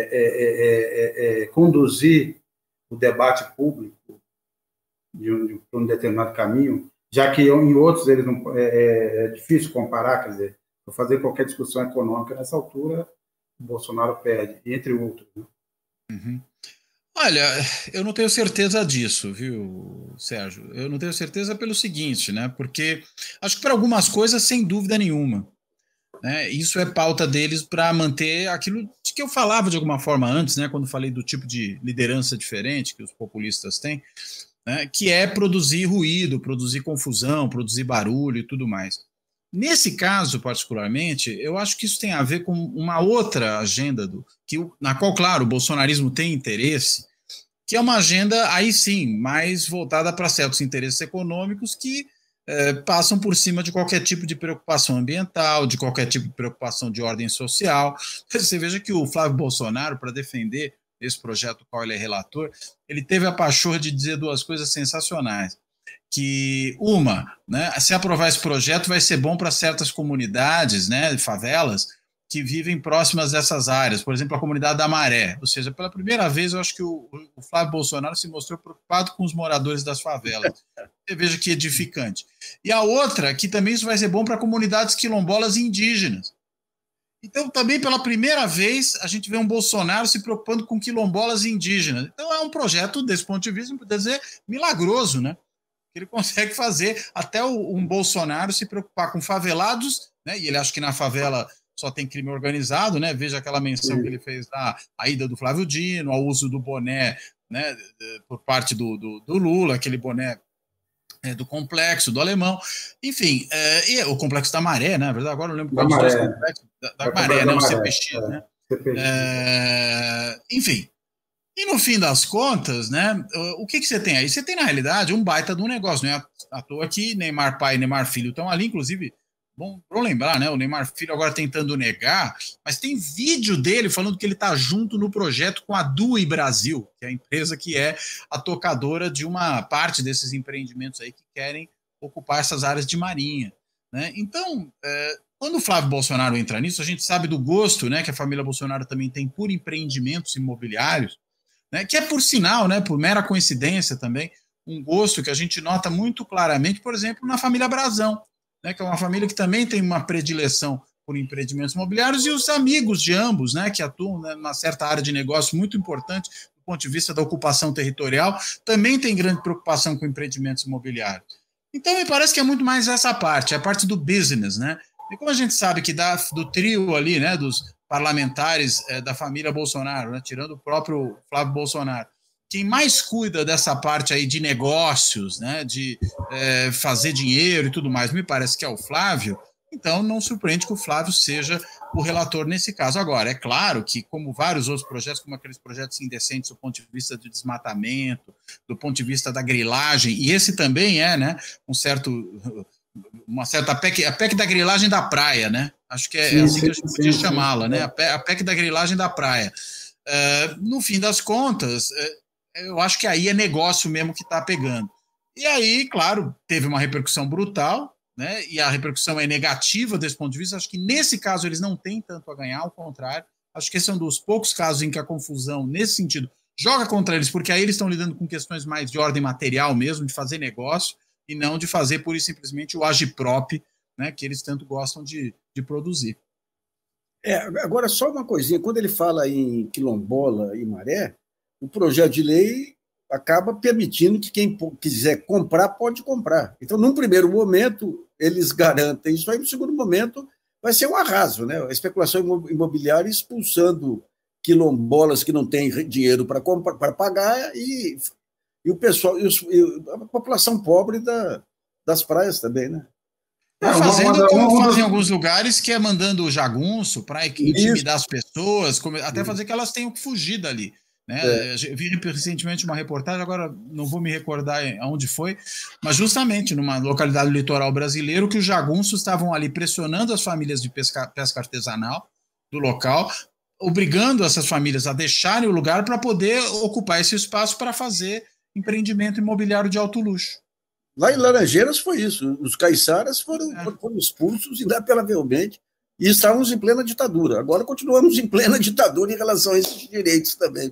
conduzir o debate público de um determinado caminho, já que em outros eles não, é difícil comparar, quer dizer, para fazer qualquer discussão econômica nessa altura, o Bolsonaro perde, entre outros. Né? Uhum. Olha, eu não tenho certeza disso, viu, Sérgio? Eu não tenho certeza pelo seguinte, né? Porque acho que para algumas coisas, sem dúvida nenhuma, né? Isso é pauta deles para manter aquilo de que eu falava de alguma forma antes, né? Quando falei do tipo de liderança diferente que os populistas têm, né? Que é produzir ruído, produzir confusão, produzir barulho e tudo mais. Nesse caso, particularmente, eu acho que isso tem a ver com uma outra agenda na qual, claro, o bolsonarismo tem interesse, que é uma agenda, aí sim, mais voltada para certos interesses econômicos que passam por cima de qualquer tipo de preocupação ambiental, de qualquer tipo de preocupação de ordem social. Você veja que o Flávio Bolsonaro, para defender esse projeto do qual ele é relator, ele teve a pachorra de dizer duas coisas sensacionais. Que né, se aprovar esse projeto vai ser bom para certas comunidades, né, favelas, que vivem próximas dessas áreas, por exemplo, a comunidade da Maré. Ou seja, pela primeira vez eu acho que o Flávio Bolsonaro se mostrou preocupado com os moradores das favelas. Você veja que edificante. E a outra, que também isso vai ser bom para comunidades quilombolas e indígenas. Então, também pela primeira vez, a gente vê um Bolsonaro se preocupando com quilombolas e indígenas. Então, é um projeto, desse ponto de vista, pode dizer, milagroso, né? Ele consegue fazer até um Bolsonaro se preocupar com favelados, né? E ele acha que na favela só tem crime organizado, né? Veja aquela menção que ele fez à ida do Flávio Dino, ao uso do boné, né, por parte do Lula, aquele boné do Complexo, do Alemão, enfim, e o Complexo da Maré, né? Na verdade, agora eu lembro qual dos dois complexos, da Maré, né? O CPX, né? Enfim. E no fim das contas, né, o que você tem aí? Você tem, na realidade, um baita de um negócio, não é à toa que Neymar pai e Neymar filho estão ali, inclusive, bom lembrar, né, o Neymar filho agora tentando negar, mas tem vídeo dele falando que ele está junto no projeto com a DUI Brasil, que é a empresa que é a tocadora de uma parte desses empreendimentos aí que querem ocupar essas áreas de marinha, né? Então, quando o Flávio Bolsonaro entra nisso, a gente sabe do gosto, né, que a família Bolsonaro também tem por empreendimentos imobiliários, né, que é, por sinal, né, por mera coincidência também, um gosto que a gente nota muito claramente, por exemplo, na família Brazão, né, que é uma família que também tem uma predileção por empreendimentos imobiliários, e os amigos de ambos, né, que atuam, né, numa certa área de negócio muito importante do ponto de vista da ocupação territorial, também tem grande preocupação com empreendimentos imobiliários. Então, me parece que é muito mais essa parte, a parte do business, né? E como a gente sabe que do trio ali, né, dos parlamentares da família Bolsonaro, né, tirando o próprio Flávio Bolsonaro, quem mais cuida dessa parte aí de negócios, né, de fazer dinheiro e tudo mais, me parece que é o Flávio. Então, não surpreende que o Flávio seja o relator nesse caso. Agora, é claro que, como vários outros projetos, como aqueles projetos indecentes do ponto de vista do desmatamento, do ponto de vista da grilagem, e esse também é, né, uma certa PEC, a PEC da grilagem da praia, né? Acho que é assim que a gente podia chamá-la, né? A PEC da grilagem da praia. No fim das contas, eu acho que aí é negócio mesmo que está pegando. E aí, claro, teve uma repercussão brutal, né? E a repercussão é negativa desse ponto de vista. Acho que nesse caso eles não têm tanto a ganhar, ao contrário. Acho que esse é um dos poucos casos em que a confusão, nesse sentido, joga contra eles, porque aí eles estão lidando com questões mais de ordem material mesmo, de fazer negócio, e não de fazer pura e simplesmente o agiprop, né, que eles tanto gostam de produzir. Agora, só uma coisinha, quando ele fala em quilombola e maré, o projeto de lei acaba permitindo que quem quiser comprar, pode comprar. Então, num primeiro momento, eles garantem isso aí, no segundo momento, vai ser um arraso, né? A especulação imobiliária expulsando quilombolas que não têm dinheiro para pagar e o pessoal, a população pobre das praias também, né? Fazendo como fazem em alguns lugares, que é mandando o jagunço para intimidar as pessoas, até fazer que elas tenham que fugir dali. Né? Vi recentemente uma reportagem, agora não vou me recordar aonde foi, mas justamente numa localidade do litoral brasileiro, que os jagunços estavam ali pressionando as famílias de pesca artesanal do local, obrigando essas famílias a deixarem o lugar para poder ocupar esse espaço para fazer empreendimento imobiliário de alto luxo. Lá em Laranjeiras foi isso. Os caiçaras foram expulsos inapelavelmente e estávamos em plena ditadura. Agora continuamos em plena ditadura em relação a esses direitos também.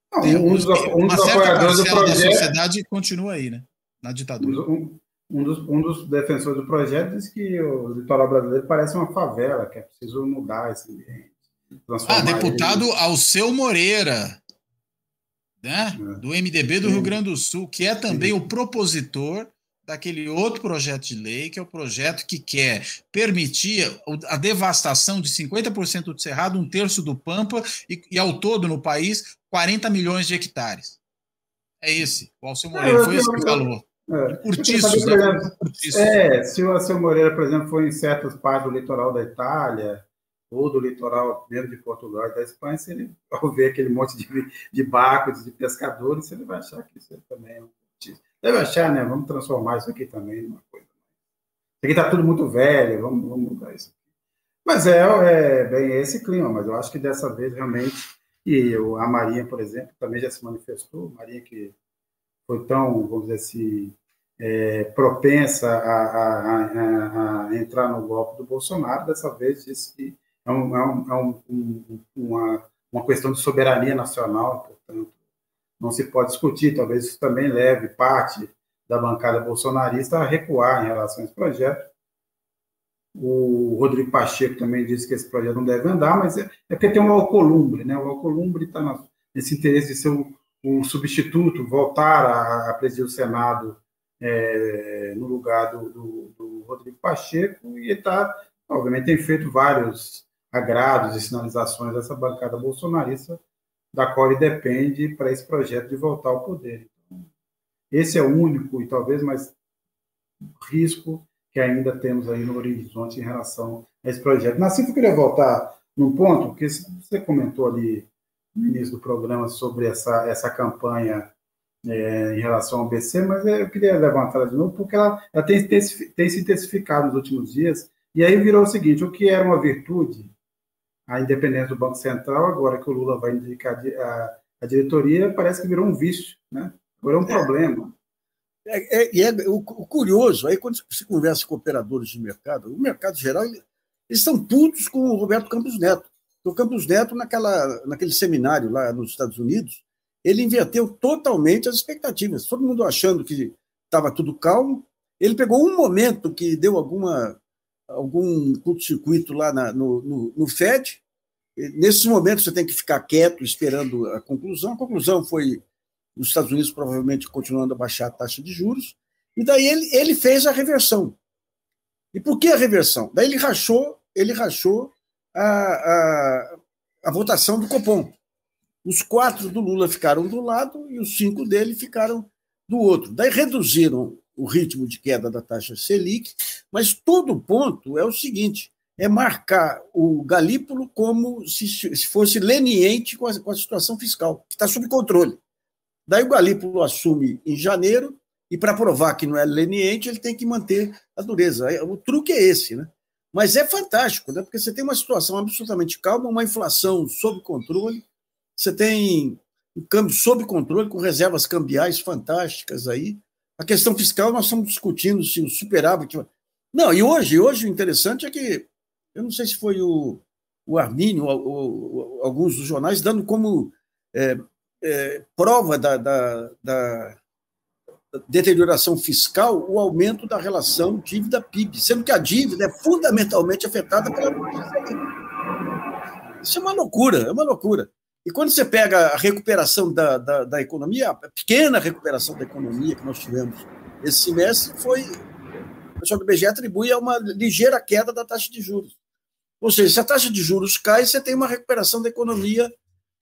Uma certa parcela da sociedade continua aí, né? Na ditadura. Um dos defensores do projeto diz que o litoral brasileiro parece uma favela, que é preciso mudar esse ambiente. Deputado Alceu Moreira, né? Do MDB do Rio Grande do Sul, que é também o propositor daquele outro projeto de lei, que é o projeto que quer permitir a devastação de 50% do Cerrado, 1/3 do Pampa e ao todo no país, 40 milhões de hectares. É esse. O Alceu Moreira foi esse que falou. Curtiços, né? Se o Alceu Moreira, por exemplo, foi em certas partes do litoral da Itália ou do litoral dentro de Portugal e da Espanha, se ele ao ver aquele monte de barcos, de pescadores, ele vai achar que isso também é um curtiço. Deve achar, né? Vamos transformar isso aqui também numa coisa. Isso aqui está tudo muito velho, vamos mudar isso. Mas bem esse clima, mas eu acho que dessa vez realmente, e a Marinha, por exemplo, também já se manifestou, Marinha que foi tão, vamos dizer assim, propensa a entrar no golpe do Bolsonaro, dessa vez disse que é uma questão de soberania nacional, portanto, não se pode discutir, talvez isso também leve parte da bancada bolsonarista a recuar em relação a esse projeto. O Rodrigo Pacheco também disse que esse projeto não deve andar, mas é porque tem um Alcolumbre, né? O Alcolumbre está nesse interesse de ser o substituto, voltar a presidir o Senado no lugar do Rodrigo Pacheco, e ele obviamente tem feito vários agrados e sinalizações dessa bancada bolsonarista, da qual ele depende para esse projeto de voltar ao poder. Então, esse é o único e talvez mais risco que ainda temos aí no horizonte em relação a esse projeto. Nassif, eu queria voltar num ponto, porque você comentou ali no início do programa sobre essa campanha em relação ao BC, mas eu queria levantar ela de novo, porque ela tem se intensificado nos últimos dias, e aí virou o seguinte: o que era uma virtude, a independência do Banco Central, agora que o Lula vai indicar a diretoria, parece que virou um vício, né? Agora é um problema. O curioso, aí quando você conversa com operadores de mercado, o mercado geral, eles estão putos com o Roberto Campos Neto. O Campos Neto, naquele seminário lá nos Estados Unidos, ele inverteu totalmente as expectativas. Todo mundo achando que estava tudo calmo. Ele pegou um momento que deu algum curto-circuito lá no FED. Nesses momentos você tem que ficar quieto, esperando a conclusão. A conclusão foi os Estados Unidos provavelmente continuando a baixar a taxa de juros. E daí ele fez a reversão. E por que a reversão? Daí ele rachou a votação do Copom. Os 4 do Lula ficaram do lado e os 5 dele ficaram do outro. Daí reduziram o ritmo de queda da taxa Selic, mas todo o ponto é o seguinte: é marcar o Galípolo como se fosse leniente com a situação fiscal, que está sob controle. Daí o Galípolo assume em janeiro, e para provar que não é leniente, ele tem que manter a dureza. O truque é esse, né? Mas é fantástico, né? Porque você tem uma situação absolutamente calma, uma inflação sob controle, você tem um câmbio sob controle, com reservas cambiais fantásticas aí. A questão fiscal, nós estamos discutindo se o superávit... Não, e hoje o interessante é que, eu não sei se foi o Arminio, ou alguns dos jornais, dando como prova da deterioração fiscal o aumento da relação dívida-PIB, sendo que a dívida é fundamentalmente afetada pela... Isso é uma loucura. E quando você pega a recuperação da economia, a pequena recuperação da economia que nós tivemos esse semestre, o pessoal do IBGE atribui a uma ligeira queda da taxa de juros. Ou seja, se a taxa de juros cai, você tem uma recuperação da economia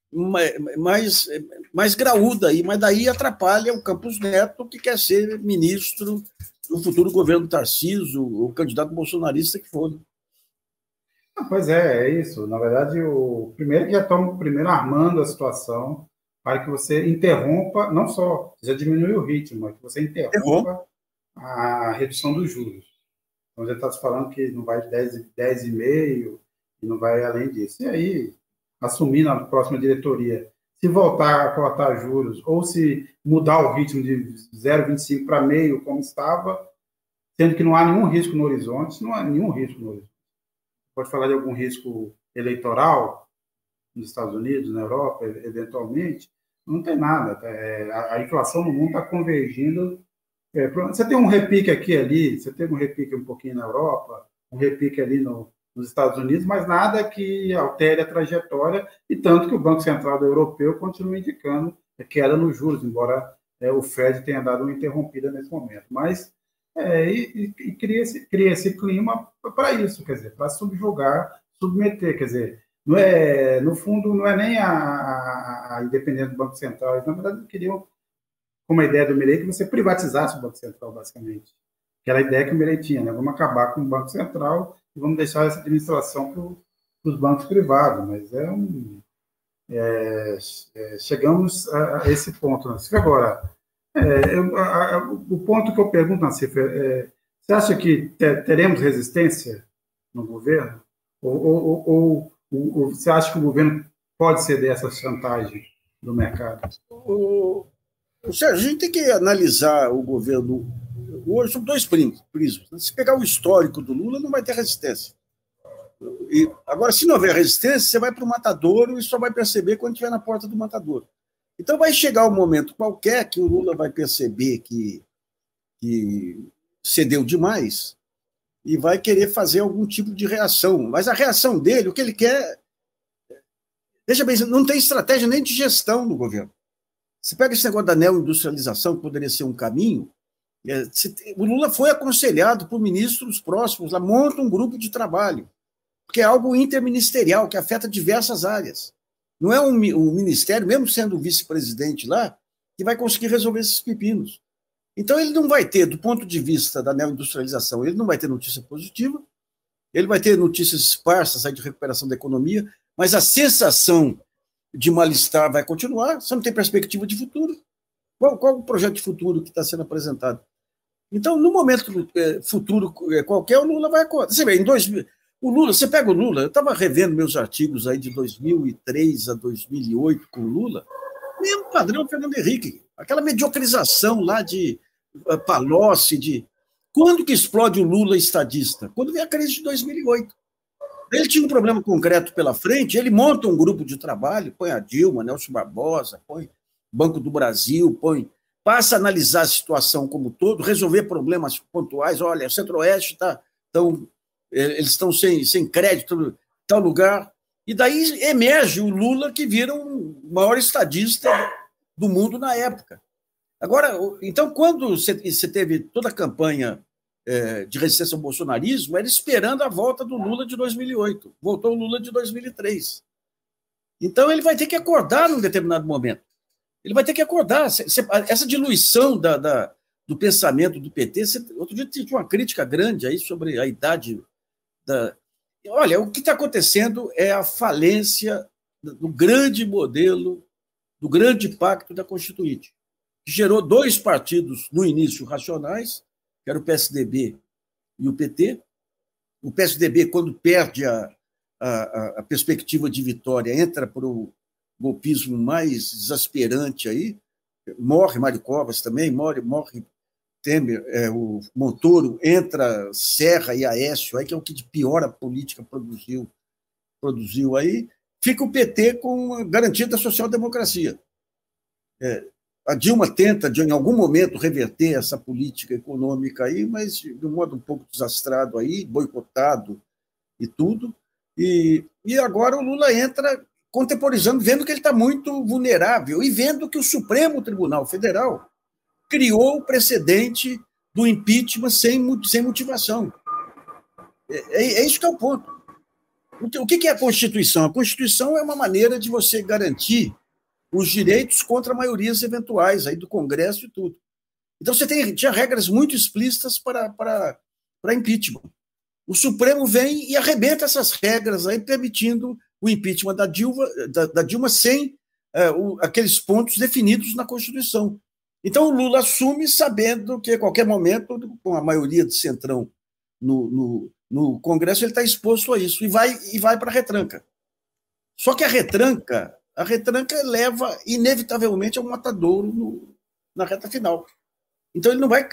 mais graúda, mas daí atrapalha o Campos Neto, que quer ser ministro do futuro governo Tarcísio, o candidato bolsonarista que for. Pois é isso. Na verdade, primeiro que já estão armando a situação para que você interrompa, não só, já diminui o ritmo, mas que você interrompa a redução dos juros. Então, já está se falando que não vai de 10,5% e não vai além disso. E aí, assumindo a próxima diretoria, se voltar a cortar juros ou se mudar o ritmo de 0,25 para meio, como estava, sendo que não há nenhum risco no horizonte, Pode falar de algum risco eleitoral nos Estados Unidos, na Europa, eventualmente, não tem nada. A inflação no mundo está convergindo. Você tem um repique aqui e ali, você tem um repique um pouquinho na Europa, um repique ali nos Estados Unidos, mas nada que altere a trajetória, e tanto que o Banco Central Europeu continua indicando queda nos juros, embora o Fed tenha dado uma interrompida nesse momento. Mas cria esse clima para isso, quer dizer, para subjugar, submeter, quer dizer, no fundo, não é nem a independência do Banco Central, eles, na verdade, queriam, como a ideia do Milei, que você privatizasse o Banco Central, basicamente. Aquela ideia que o Milei tinha, né? Vamos acabar com o Banco Central e vamos deixar essa administração para os bancos privados, mas chegamos a esse ponto. Nassif. Agora, o ponto que eu pergunto, Nassif, você acha que teremos resistência no governo? Ou você acha que o governo pode ceder essa chantagem do mercado? Sérgio, a gente tem que analisar o governo. Hoje são 2 prismas. Se pegar o histórico do Lula, não vai ter resistência. Agora, se não houver resistência, você vai para o matadouro e só vai perceber quando estiver na porta do matadouro. Então vai chegar um momento qualquer que o Lula vai perceber que cedeu demais e vai querer fazer algum tipo de reação. Mas a reação dele, o que ele quer... Veja bem, não tem estratégia nem de gestão no governo. Você pega esse negócio da neoindustrialização, que poderia ser um caminho, o Lula foi aconselhado por ministros próximos, lá monta um grupo de trabalho. porque é algo interministerial que afeta diversas áreas. Não é um ministério, mesmo sendo vice-presidente lá, que vai conseguir resolver esses pepinos. Então, ele não vai ter, do ponto de vista da neoindustrialização, ele não vai ter notícia positiva, ele vai ter notícias esparsas aí de recuperação da economia, mas a sensação de mal-estar vai continuar, você não tem perspectiva de futuro. Qual o projeto de futuro que está sendo apresentado? Então, no momento futuro qualquer, o Lula vai acordar. Você vê, você pega o Lula, eu estava revendo meus artigos aí de 2003 a 2008 com o Lula, mesmo padrão Fernando Henrique, aquela mediocrização lá de Palocci, Quando que explode o Lula estadista? Quando vem a crise de 2008. Ele tinha um problema concreto pela frente, ele monta um grupo de trabalho, põe a Dilma, Nelson Barbosa, põe Banco do Brasil, passa a analisar a situação como um todo, resolver problemas pontuais. Olha, o Centro-Oeste eles estão sem crédito em tal lugar. E daí emerge o Lula, que vira o maior estadista do mundo na época. Agora, então, quando você teve toda a campanha de resistência ao bolsonarismo, era esperando a volta do Lula de 2008. Voltou o Lula de 2003. Então, ele vai ter que acordar num determinado momento. Ele vai ter que acordar. Essa diluição do pensamento do PT... Outro dia tinha uma crítica grande aí sobre a idade Olha, o que está acontecendo é a falência do grande modelo, do grande pacto da Constituinte, que gerou dois partidos, no início, racionais, que era o PSDB e o PT. O PSDB, quando perde a perspectiva de vitória, entra para o golpismo mais exasperante aí, morre Mário Covas também, morre Temer, o Montoro, entra Serra e Aécio, aí, que é o que de pior a política produziu aí, fica o PT com a garantia da social-democracia. A Dilma tenta, em algum momento, reverter essa política econômica aí, mas de um modo um pouco desastrado aí, boicotado e tudo. E agora o Lula entra contemporizando, vendo que ele está muito vulnerável e vendo que o Supremo Tribunal Federal criou o precedente do impeachment sem motivação. É isso que é o ponto. O que é a Constituição? A Constituição é uma maneira de você garantir os direitos contra maiorias eventuais aí do Congresso e tudo. Então, você tinha regras muito explícitas para impeachment. O Supremo vem e arrebenta essas regras aí, permitindo o impeachment da Dilma sem aqueles pontos definidos na Constituição. Então, o Lula assume sabendo que, a qualquer momento, com a maioria de centrão no Congresso, ele está exposto a isso e vai para a retranca. Só que a retranca leva, inevitavelmente, a um matadouro na reta final. Então, ele não vai...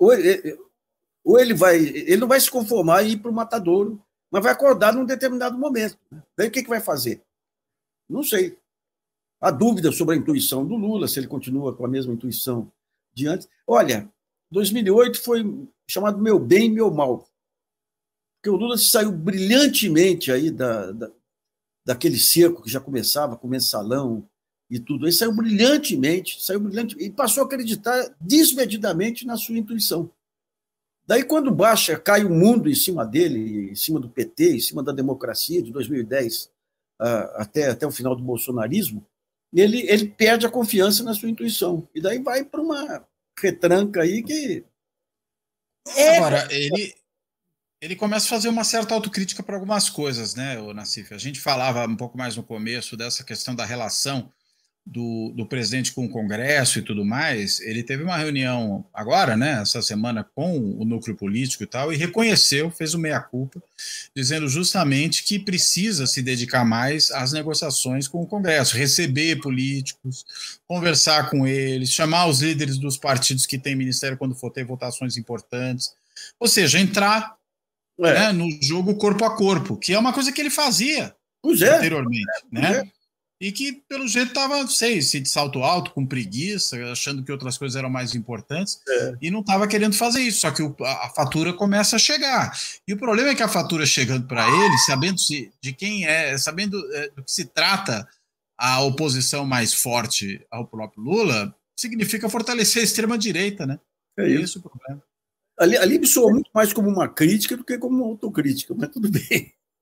ele não vai se conformar e ir para o matadouro, mas vai acordar num determinado momento. Daí o que vai fazer? Não sei. Há dúvida sobre a intuição do Lula, se ele continua com a mesma intuição de antes. Olha, 2008 foi chamado meu bem e meu mal. Porque o Lula saiu brilhantemente aí daquele cerco que já começava com mensalão e tudo. Ele saiu brilhantemente e passou a acreditar desmedidamente na sua intuição. Daí, quando cai o mundo em cima dele, em cima do PT, em cima da democracia de 2010 até o final do bolsonarismo, ele perde a confiança na sua intuição. E daí vai para uma retranca aí que... Agora, ele começa a fazer uma certa autocrítica para algumas coisas, né, Nassif? A gente falava um pouco mais no começo dessa questão da relação do presidente com o Congresso e tudo mais. Ele teve uma reunião agora, né, essa semana, com o núcleo político e tal, e reconheceu, fez o meia-culpa, dizendo justamente que precisa se dedicar mais às negociações com o Congresso, receber políticos, conversar com eles, chamar os líderes dos partidos que têm ministério quando for ter votações importantes, ou seja, entrar né, no jogo corpo a corpo, que é uma coisa que ele fazia anteriormente, né? E que, pelo jeito, estava, não sei, se de salto alto, com preguiça, achando que outras coisas eram mais importantes, e não estava querendo fazer isso. Só que a fatura começa a chegar. E o problema é que a fatura chegando para ele, sabendo de quem é, sabendo do que se trata a oposição mais forte ao próprio Lula, significa fortalecer a extrema-direita, né? É esse o problema. Ali me soou muito mais como uma crítica do que como uma autocrítica, mas tudo bem.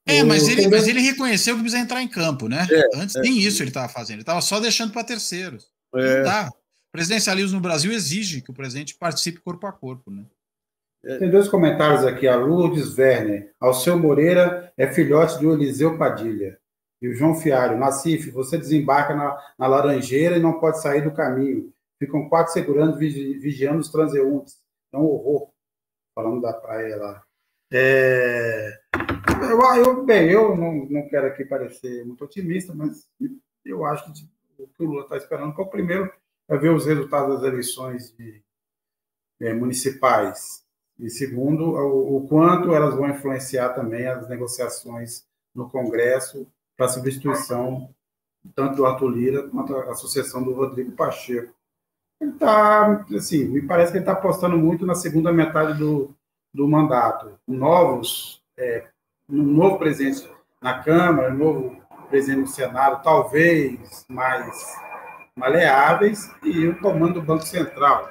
Mas ele reconheceu que precisa entrar em campo, né? Antes nem isso ele estava fazendo, ele estava só deixando para terceiros. Não dá. O presidencialismo no Brasil exige que o presidente participe corpo a corpo, né? Tem 2 comentários aqui. A Lourdes Werner. Alceu Moreira é filhote do Eliseu Padilha. E o João Fiário. Nassif, você desembarca na Laranjeira e não pode sair do caminho. Ficam 4 segurantes vigiando os transeuntes. É um horror. Falando da praia lá. Eu não quero aqui parecer muito otimista, mas eu acho que o que o Lula está esperando, que é o primeiro, é ver os resultados das eleições municipais. E segundo, o quanto elas vão influenciar também as negociações no Congresso para a substituição tanto do Arthur Lira quanto a sucessão do Rodrigo Pacheco. Ele está, assim, me parece que ele está apostando muito na segunda metade do mandato. Um novo presidente na Câmara, um novo presidente no Senado, talvez mais maleáveis, e o comando do Banco Central.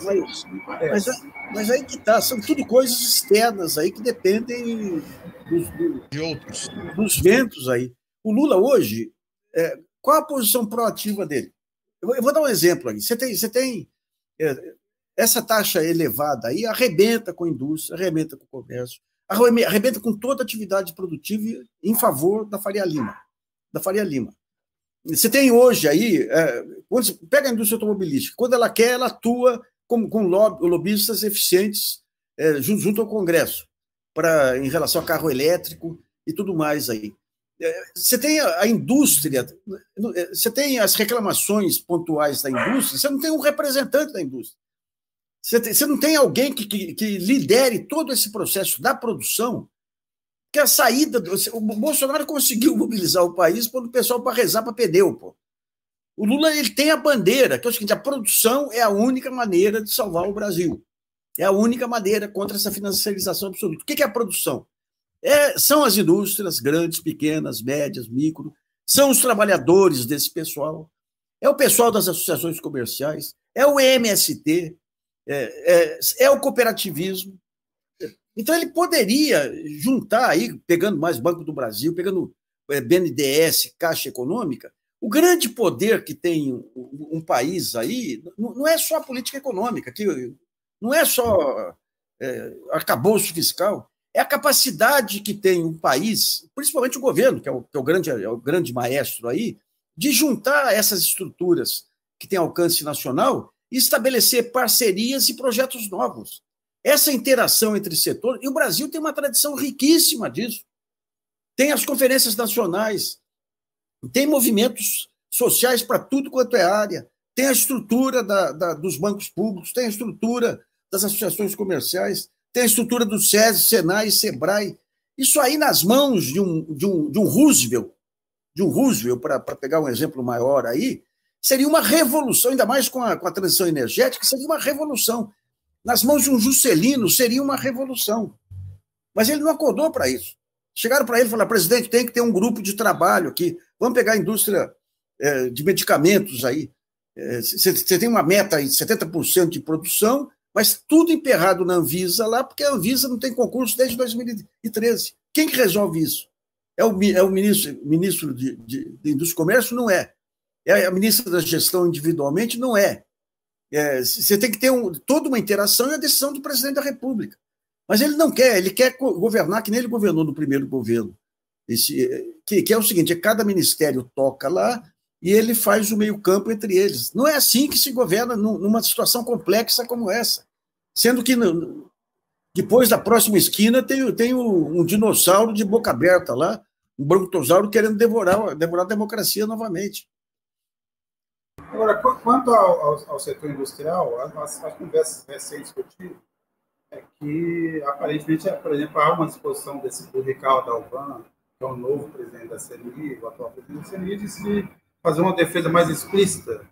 Mas aí que está, são tudo coisas externas aí que dependem de outros. Dos ventos aí. O Lula hoje, qual a posição proativa dele? Eu vou dar um exemplo aqui. Você tem essa taxa elevada aí, arrebenta com a indústria, arrebenta com o comércio, arrebenta com toda a atividade produtiva em favor da Faria Lima. Você tem hoje aí, quando você pega a indústria automobilística, quando ela quer, ela atua com lobistas eficientes junto ao Congresso, em relação a carro elétrico e tudo mais aí. Você tem a indústria, você tem as reclamações pontuais da indústria, você não tem um representante da indústria. Você não tem alguém que lidere todo esse processo da produção, que a saída... O Bolsonaro conseguiu mobilizar o país para o pessoal para rezar para pneu, pô. O Lula ele tem a bandeira, que é o seguinte, a produção é a única maneira de salvar o Brasil. É a única maneira contra essa financiarização absoluta. O que é a produção? São as indústrias grandes, pequenas, médias, micro, são os trabalhadores desse pessoal, é o pessoal das associações comerciais, é o MST, é o cooperativismo. Então, ele poderia juntar aí, pegando mais Banco do Brasil, pegando BNDES, Caixa Econômica, o grande poder que tem um país aí não é só a política econômica, não é só arcabouço fiscal, é a capacidade que tem um país, principalmente o governo, que é o grande maestro aí, de juntar essas estruturas que têm alcance nacional e estabelecer parcerias e projetos novos. Essa interação entre setores, e o Brasil tem uma tradição riquíssima disso. Tem as conferências nacionais, tem movimentos sociais para tudo quanto é área, tem a estrutura dos bancos públicos, tem a estrutura das associações comerciais, tem a estrutura do SESI, SENAI, SEBRAE. Isso aí nas mãos de um Roosevelt, para pegar um exemplo maior aí, seria uma revolução, ainda mais com a transição energética, seria uma revolução. Nas mãos de um Juscelino seria uma revolução. Mas ele não acordou para isso. Chegaram para ele e falaram, presidente, tem que ter um grupo de trabalho aqui, vamos pegar a indústria de medicamentos aí. Você tem uma meta aí de 70% de produção, mas tudo emperrado na Anvisa lá, porque a Anvisa não tem concurso desde 2013. Quem que resolve isso? É o ministro de Indústria e Comércio? Não é. É a ministra da Gestão individualmente? Não é. Você tem que ter toda uma interação e a decisão do presidente da República. Mas ele não quer, ele quer governar que nem ele governou no primeiro governo. Que é o seguinte, cada ministério toca lá e ele faz o meio-campo entre eles. Não é assim que se governa numa situação complexa como essa. Sendo que depois da próxima esquina tem um dinossauro de boca aberta lá, um brontossauro querendo devorar a democracia novamente. Agora, quanto ao setor industrial, as conversas recentes que eu tive é que, aparentemente, por exemplo, há uma disposição do Ricardo Alban, que é o novo presidente da CNI, o atual presidente da CNI, de se fazer uma defesa mais explícita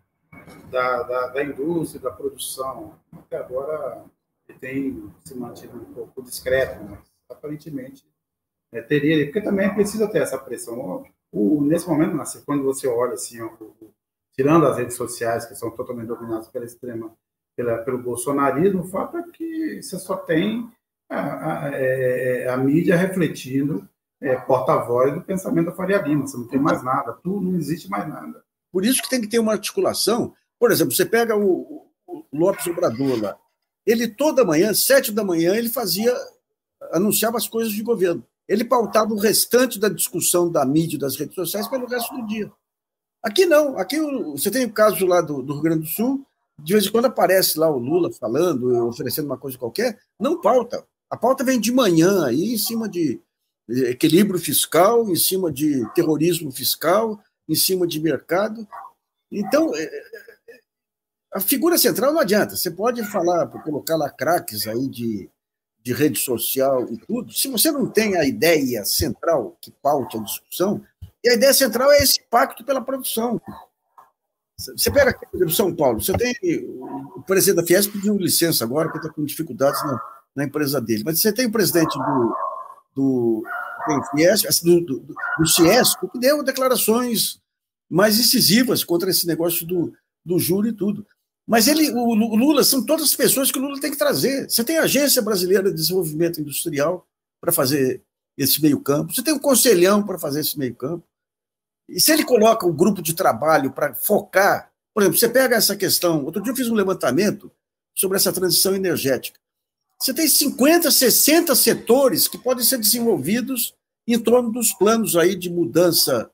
da indústria, da produção. Até agora ele tem se mantido um pouco discreto, mas aparentemente teria, porque também precisa ter essa pressão. Nesse momento, quando você olha assim, tirando as redes sociais, que são totalmente dominadas pelo bolsonarismo, o fato é que você só tem a mídia refletindo porta-voz do pensamento da Faria Lima. Você não tem mais nada, não existe mais nada. Por isso que tem que ter uma articulação. Por exemplo, você pega o Lopes Obrador lá. Ele toda manhã, 7 da manhã, ele anunciava as coisas de governo. Ele pautava o restante da discussão da mídia e das redes sociais pelo resto do dia. Aqui não. Aqui você tem o caso lá do Rio Grande do Sul, de vez em quando aparece lá o Lula falando, oferecendo uma coisa qualquer, não pauta. A pauta vem de manhã, aí, em cima de equilíbrio fiscal, em cima de terrorismo fiscal, em cima de mercado. Então, a figura central não adianta. Você pode colocar lá craques aí de rede social e tudo. Se você não tem a ideia central que paute a discussão, e a ideia central é esse pacto pela produção. Você pega aqui, por exemplo, São Paulo, você tem o presidente da Fiesp pediu licença agora, porque está com dificuldades na empresa dele, mas você tem o presidente do Ciesp, que deu declarações mais incisivas contra esse negócio do juro e tudo. Mas o Lula, são todas as pessoas que o Lula tem que trazer. Você tem a Agência Brasileira de Desenvolvimento Industrial para fazer esse meio-campo, você tem o Conselhão para fazer esse meio-campo. E se ele coloca um grupo de trabalho para focar, por exemplo, você pega essa questão, outro dia eu fiz um levantamento sobre essa transição energética. Você tem 50, 60 setores que podem ser desenvolvidos em torno dos planos aí de mudança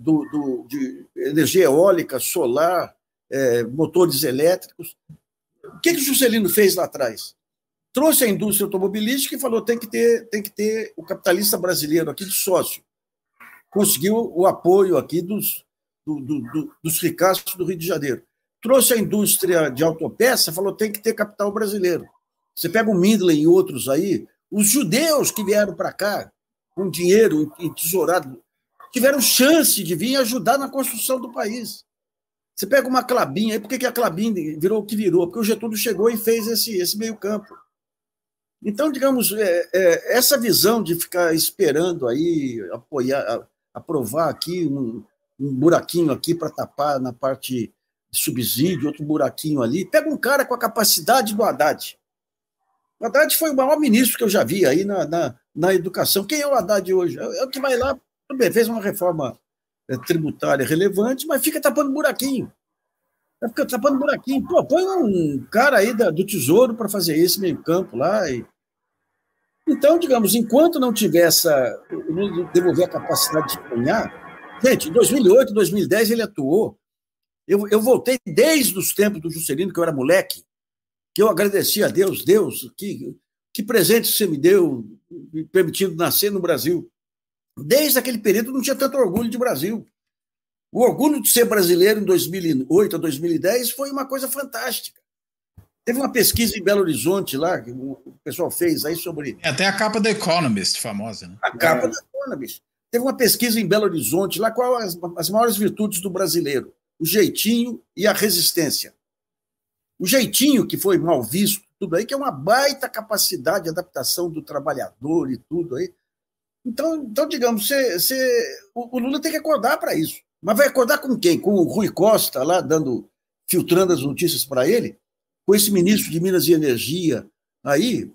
de energia eólica, solar, motores elétricos. O que o Juscelino fez lá atrás? Trouxe a indústria automobilística e falou tem que ter o capitalista brasileiro aqui de sócio. Conseguiu o apoio aqui dos ricaços do Rio de Janeiro. Trouxe a indústria de autopeça, falou tem que ter capital brasileiro. Você pega o Mindlin e outros aí, os judeus que vieram para cá com dinheiro entesourado, tiveram chance de vir ajudar na construção do país. Você pega uma Klabin, aí por que a Klabin virou o que virou? Porque o Getúlio chegou e fez esse meio campo. Então, digamos, essa visão de ficar esperando aí, aprovar aqui um buraquinho aqui para tapar na parte de subsídio, outro buraquinho ali, pega um cara com a capacidade do Haddad. O Haddad foi o maior ministro que eu já vi aí na educação. Quem é o Haddad hoje? É o que vai lá, tudo bem, fez uma reforma tributária relevante, mas fica tapando buraquinho. Fica tapando buraquinho. Pô, põe um cara aí do Tesouro para fazer esse meio campo lá. Então, digamos, enquanto não tiver devolver a capacidade de sonhar, gente, em 2008, 2010 ele atuou. Eu voltei desde os tempos do Juscelino, que eu era moleque, que eu agradeci a Deus, que presente você me deu, me permitindo nascer no Brasil. Desde aquele período não tinha tanto orgulho de Brasil. O orgulho de ser brasileiro em 2008 a 2010 foi uma coisa fantástica. Teve uma pesquisa em Belo Horizonte lá, que o pessoal fez aí sobre... Até a capa da Economist, famosa, né? A capa da Economist. Teve uma pesquisa em Belo Horizonte lá, qual as maiores virtudes do brasileiro? O jeitinho e a resistência. O jeitinho, que foi mal visto, tudo aí, que é uma baita capacidade de adaptação do trabalhador e tudo aí. Então digamos, o Lula tem que acordar para isso. Mas vai acordar com quem? Com o Rui Costa lá, filtrando as notícias para ele? Com esse ministro de Minas e Energia aí?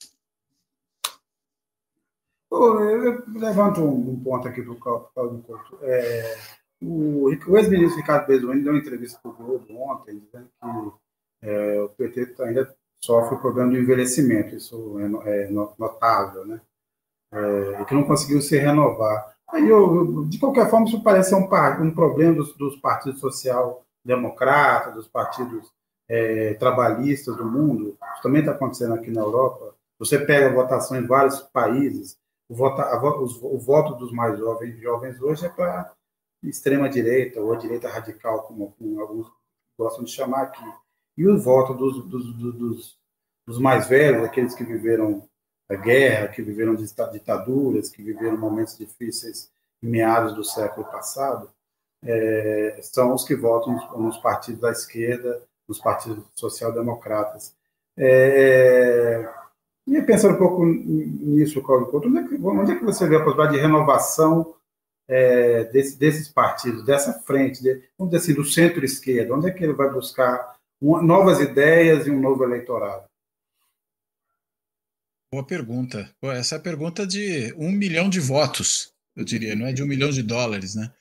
Eu levanto um ponto aqui para o Cláudio Couto. O ex-ministro Ricardo Bezoini deu uma entrevista para o Globo ontem, dizendo que o PT ainda sofre o problema do envelhecimento, isso é notável, né? E que não conseguiu se renovar. Aí de qualquer forma, isso parece ser um problema dos partidos social-democratas, dos partidos trabalhistas do mundo. Isso também está acontecendo aqui na Europa. Você pega a votação em vários países, o voto dos mais jovens hoje é para extrema-direita, ou a direita radical, como alguns gostam de chamar aqui. E o voto dos mais velhos, aqueles que viveram a guerra, que viveram ditaduras, que viveram momentos difíceis em meados do século passado, são os que votam nos partidos da esquerda, nos partidos social-democratas. E pensando um pouco nisso, Cláudio Couto, onde é que você vê a possibilidade de renovação desses partidos, dessa frente, vamos dizer assim, do centro-esquerda? Onde é que ele vai buscar novas ideias e um novo eleitorado? Boa pergunta. Pô, essa é a pergunta de 1 milhão de votos, eu diria, não é de $1 milhão, né?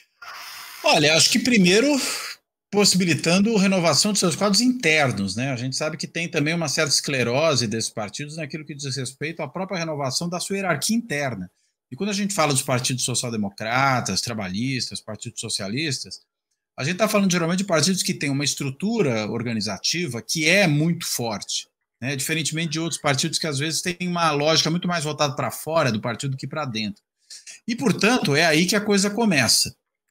Olha, acho que primeiro possibilitando renovação de seus quadros internos, né? A gente sabe que tem também uma certa esclerose desses partidos naquilo que diz respeito à própria renovação da sua hierarquia interna. E quando a gente fala dos partidos social-democratas, trabalhistas, partidos socialistas, a gente está falando geralmente de partidos que têm uma estrutura organizativa que é muito forte, né? Diferentemente de outros partidos que às vezes têm uma lógica muito mais voltada para fora do partido do que para dentro. E, portanto, é aí que a coisa começa.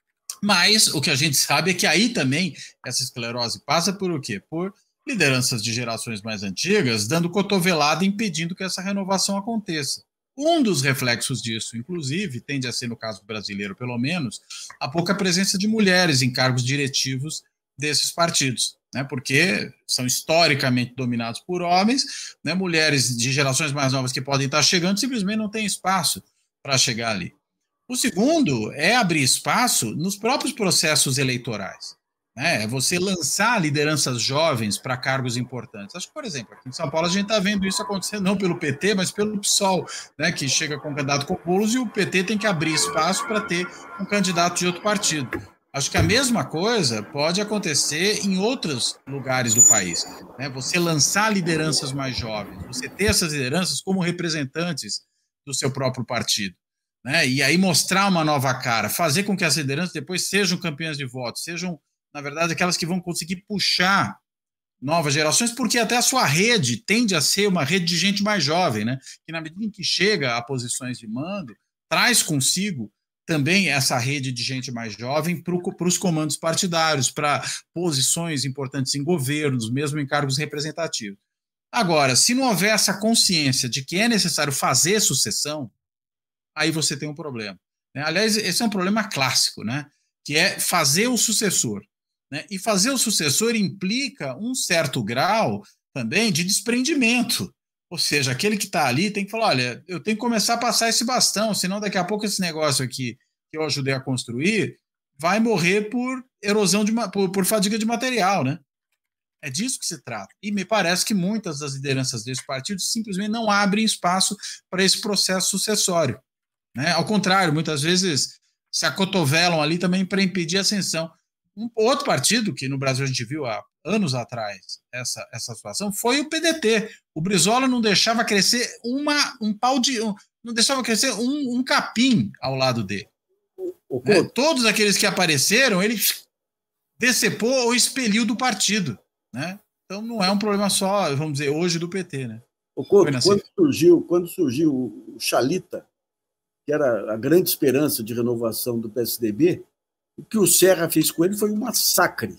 Mas o que a gente sabe é que aí também essa esclerose passa por o quê? Por lideranças de gerações mais antigas dando cotovelada e impedindo que essa renovação aconteça. Um dos reflexos disso, inclusive, tende a ser, no caso brasileiro pelo menos, a pouca presença de mulheres em cargos diretivos desses partidos, né? Porque são historicamente dominados por homens, né? Mulheres de gerações mais novas que podem estar chegando simplesmente não têm espaço para chegar ali. O segundo é abrir espaço nos próprios processos eleitorais, né? É você lançar lideranças jovens para cargos importantes. Acho que, por exemplo, aqui em São Paulo a gente está vendo isso acontecer não pelo PT, mas pelo PSOL, né? Que chega com um candidato com Boulos e o PT tem que abrir espaço para ter um candidato de outro partido. Acho que a mesma coisa pode acontecer em outros lugares do país, né? Você lançar lideranças mais jovens, você ter essas lideranças como representantes do seu próprio partido, né? E aí mostrar uma nova cara, fazer com que as lideranças depois sejam campeãs de votos, sejam, na verdade, aquelas que vão conseguir puxar novas gerações, porque até a sua rede tende a ser uma rede de gente mais jovem, né? Que na medida em que chega a posições de mando, traz consigo também essa rede de gente mais jovem para os comandos partidários, para posições importantes em governos, mesmo em cargos representativos. Agora, se não houver essa consciência de que é necessário fazer sucessão, aí você tem um problema, né? Aliás, esse é um problema clássico, né? Que é fazer o sucessor, né? E fazer o sucessor implica um certo grau também de desprendimento. Ou seja, aquele que está ali tem que falar, olha, eu tenho que começar a passar esse bastão, senão daqui a pouco esse negócio aqui que eu ajudei a construir vai morrer por erosão, por fadiga de material, né? É disso que se trata. E me parece que muitas das lideranças desses partidos simplesmente não abrem espaço para esse processo sucessório, né? Ao contrário, muitas vezes se acotovelam ali também para impedir a ascensão. Um outro partido que no Brasil a gente viu há anos atrás essa situação foi o PDT. O Brizola não deixava crescer não deixava crescer um capim ao lado dele. Né? Todos aqueles que apareceram, ele decepou ou expeliu do partido, né? Então não é um problema só, vamos dizer, hoje do PT, né? Quando surgiu o Chalita, que era a grande esperança de renovação do PSDB, o que o Serra fez com ele foi um massacre.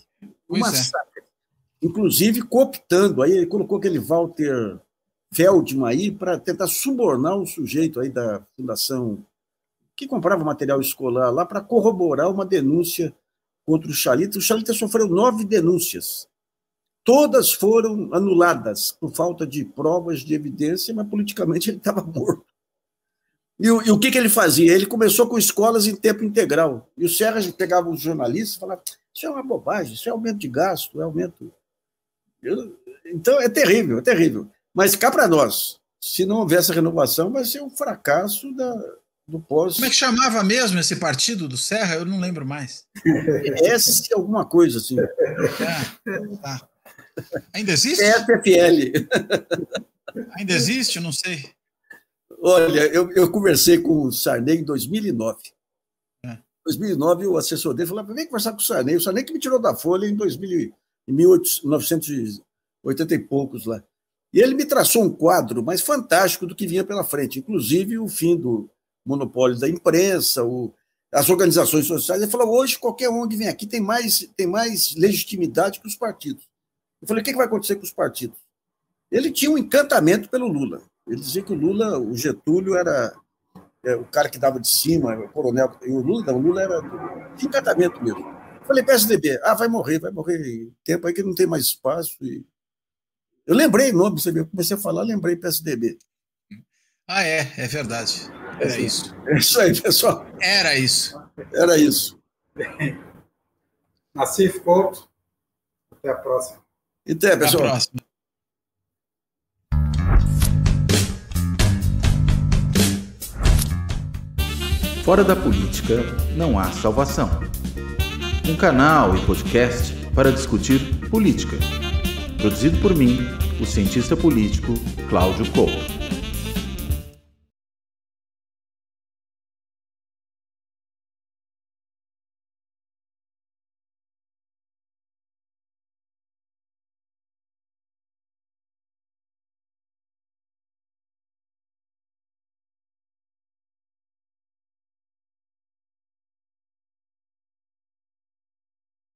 Inclusive cooptando, aí ele colocou aquele Walter Feldman aí para tentar subornar um sujeito aí da fundação que comprava material escolar lá para corroborar uma denúncia contra o Chalita. O Chalita sofreu 9 denúncias. Todas foram anuladas por falta de provas, de evidência, mas politicamente ele estava morto. E o que ele fazia? Ele começou com escolas em tempo integral. E o Serra pegava os jornalistas e falava, isso é uma bobagem, isso é aumento de gasto, é aumento... Então é terrível, é terrível. Mas cá para nós, se não houver essa renovação, vai ser um fracasso do pós... Como é que chamava mesmo esse partido do Serra? Eu não lembro mais. S alguma coisa assim. Tá. Ainda existe? SFL. Ainda existe? Eu não sei. Olha, eu conversei com o Sarney em 2009. Em 2009, o assessor dele falou, vem conversar com o Sarney. O Sarney que me tirou da Folha em 1980 e poucos lá. E ele me traçou um quadro mais fantástico do que vinha pela frente, inclusive o fim do monopólio da imprensa, as organizações sociais. Ele falou, hoje qualquer ONG vem aqui tem mais legitimidade que os partidos. Eu falei, o que vai acontecer com os partidos? Ele tinha um encantamento pelo Lula. Ele dizia que o Getúlio era o cara que dava de cima, o coronel, e o Lula era de encantamento mesmo. Eu falei, PSDB, vai morrer tempo aí que não tem mais espaço. E... Eu lembrei o nome, você viu, comecei a falar, lembrei PSDB. É verdade. Era isso. É isso aí, pessoal. Era isso. Nassif Couto, até a próxima. Até, pessoal. Até a próxima. Fora da política não há salvação. Um canal e podcast para discutir política. Produzido por mim, o cientista político Cláudio Couto.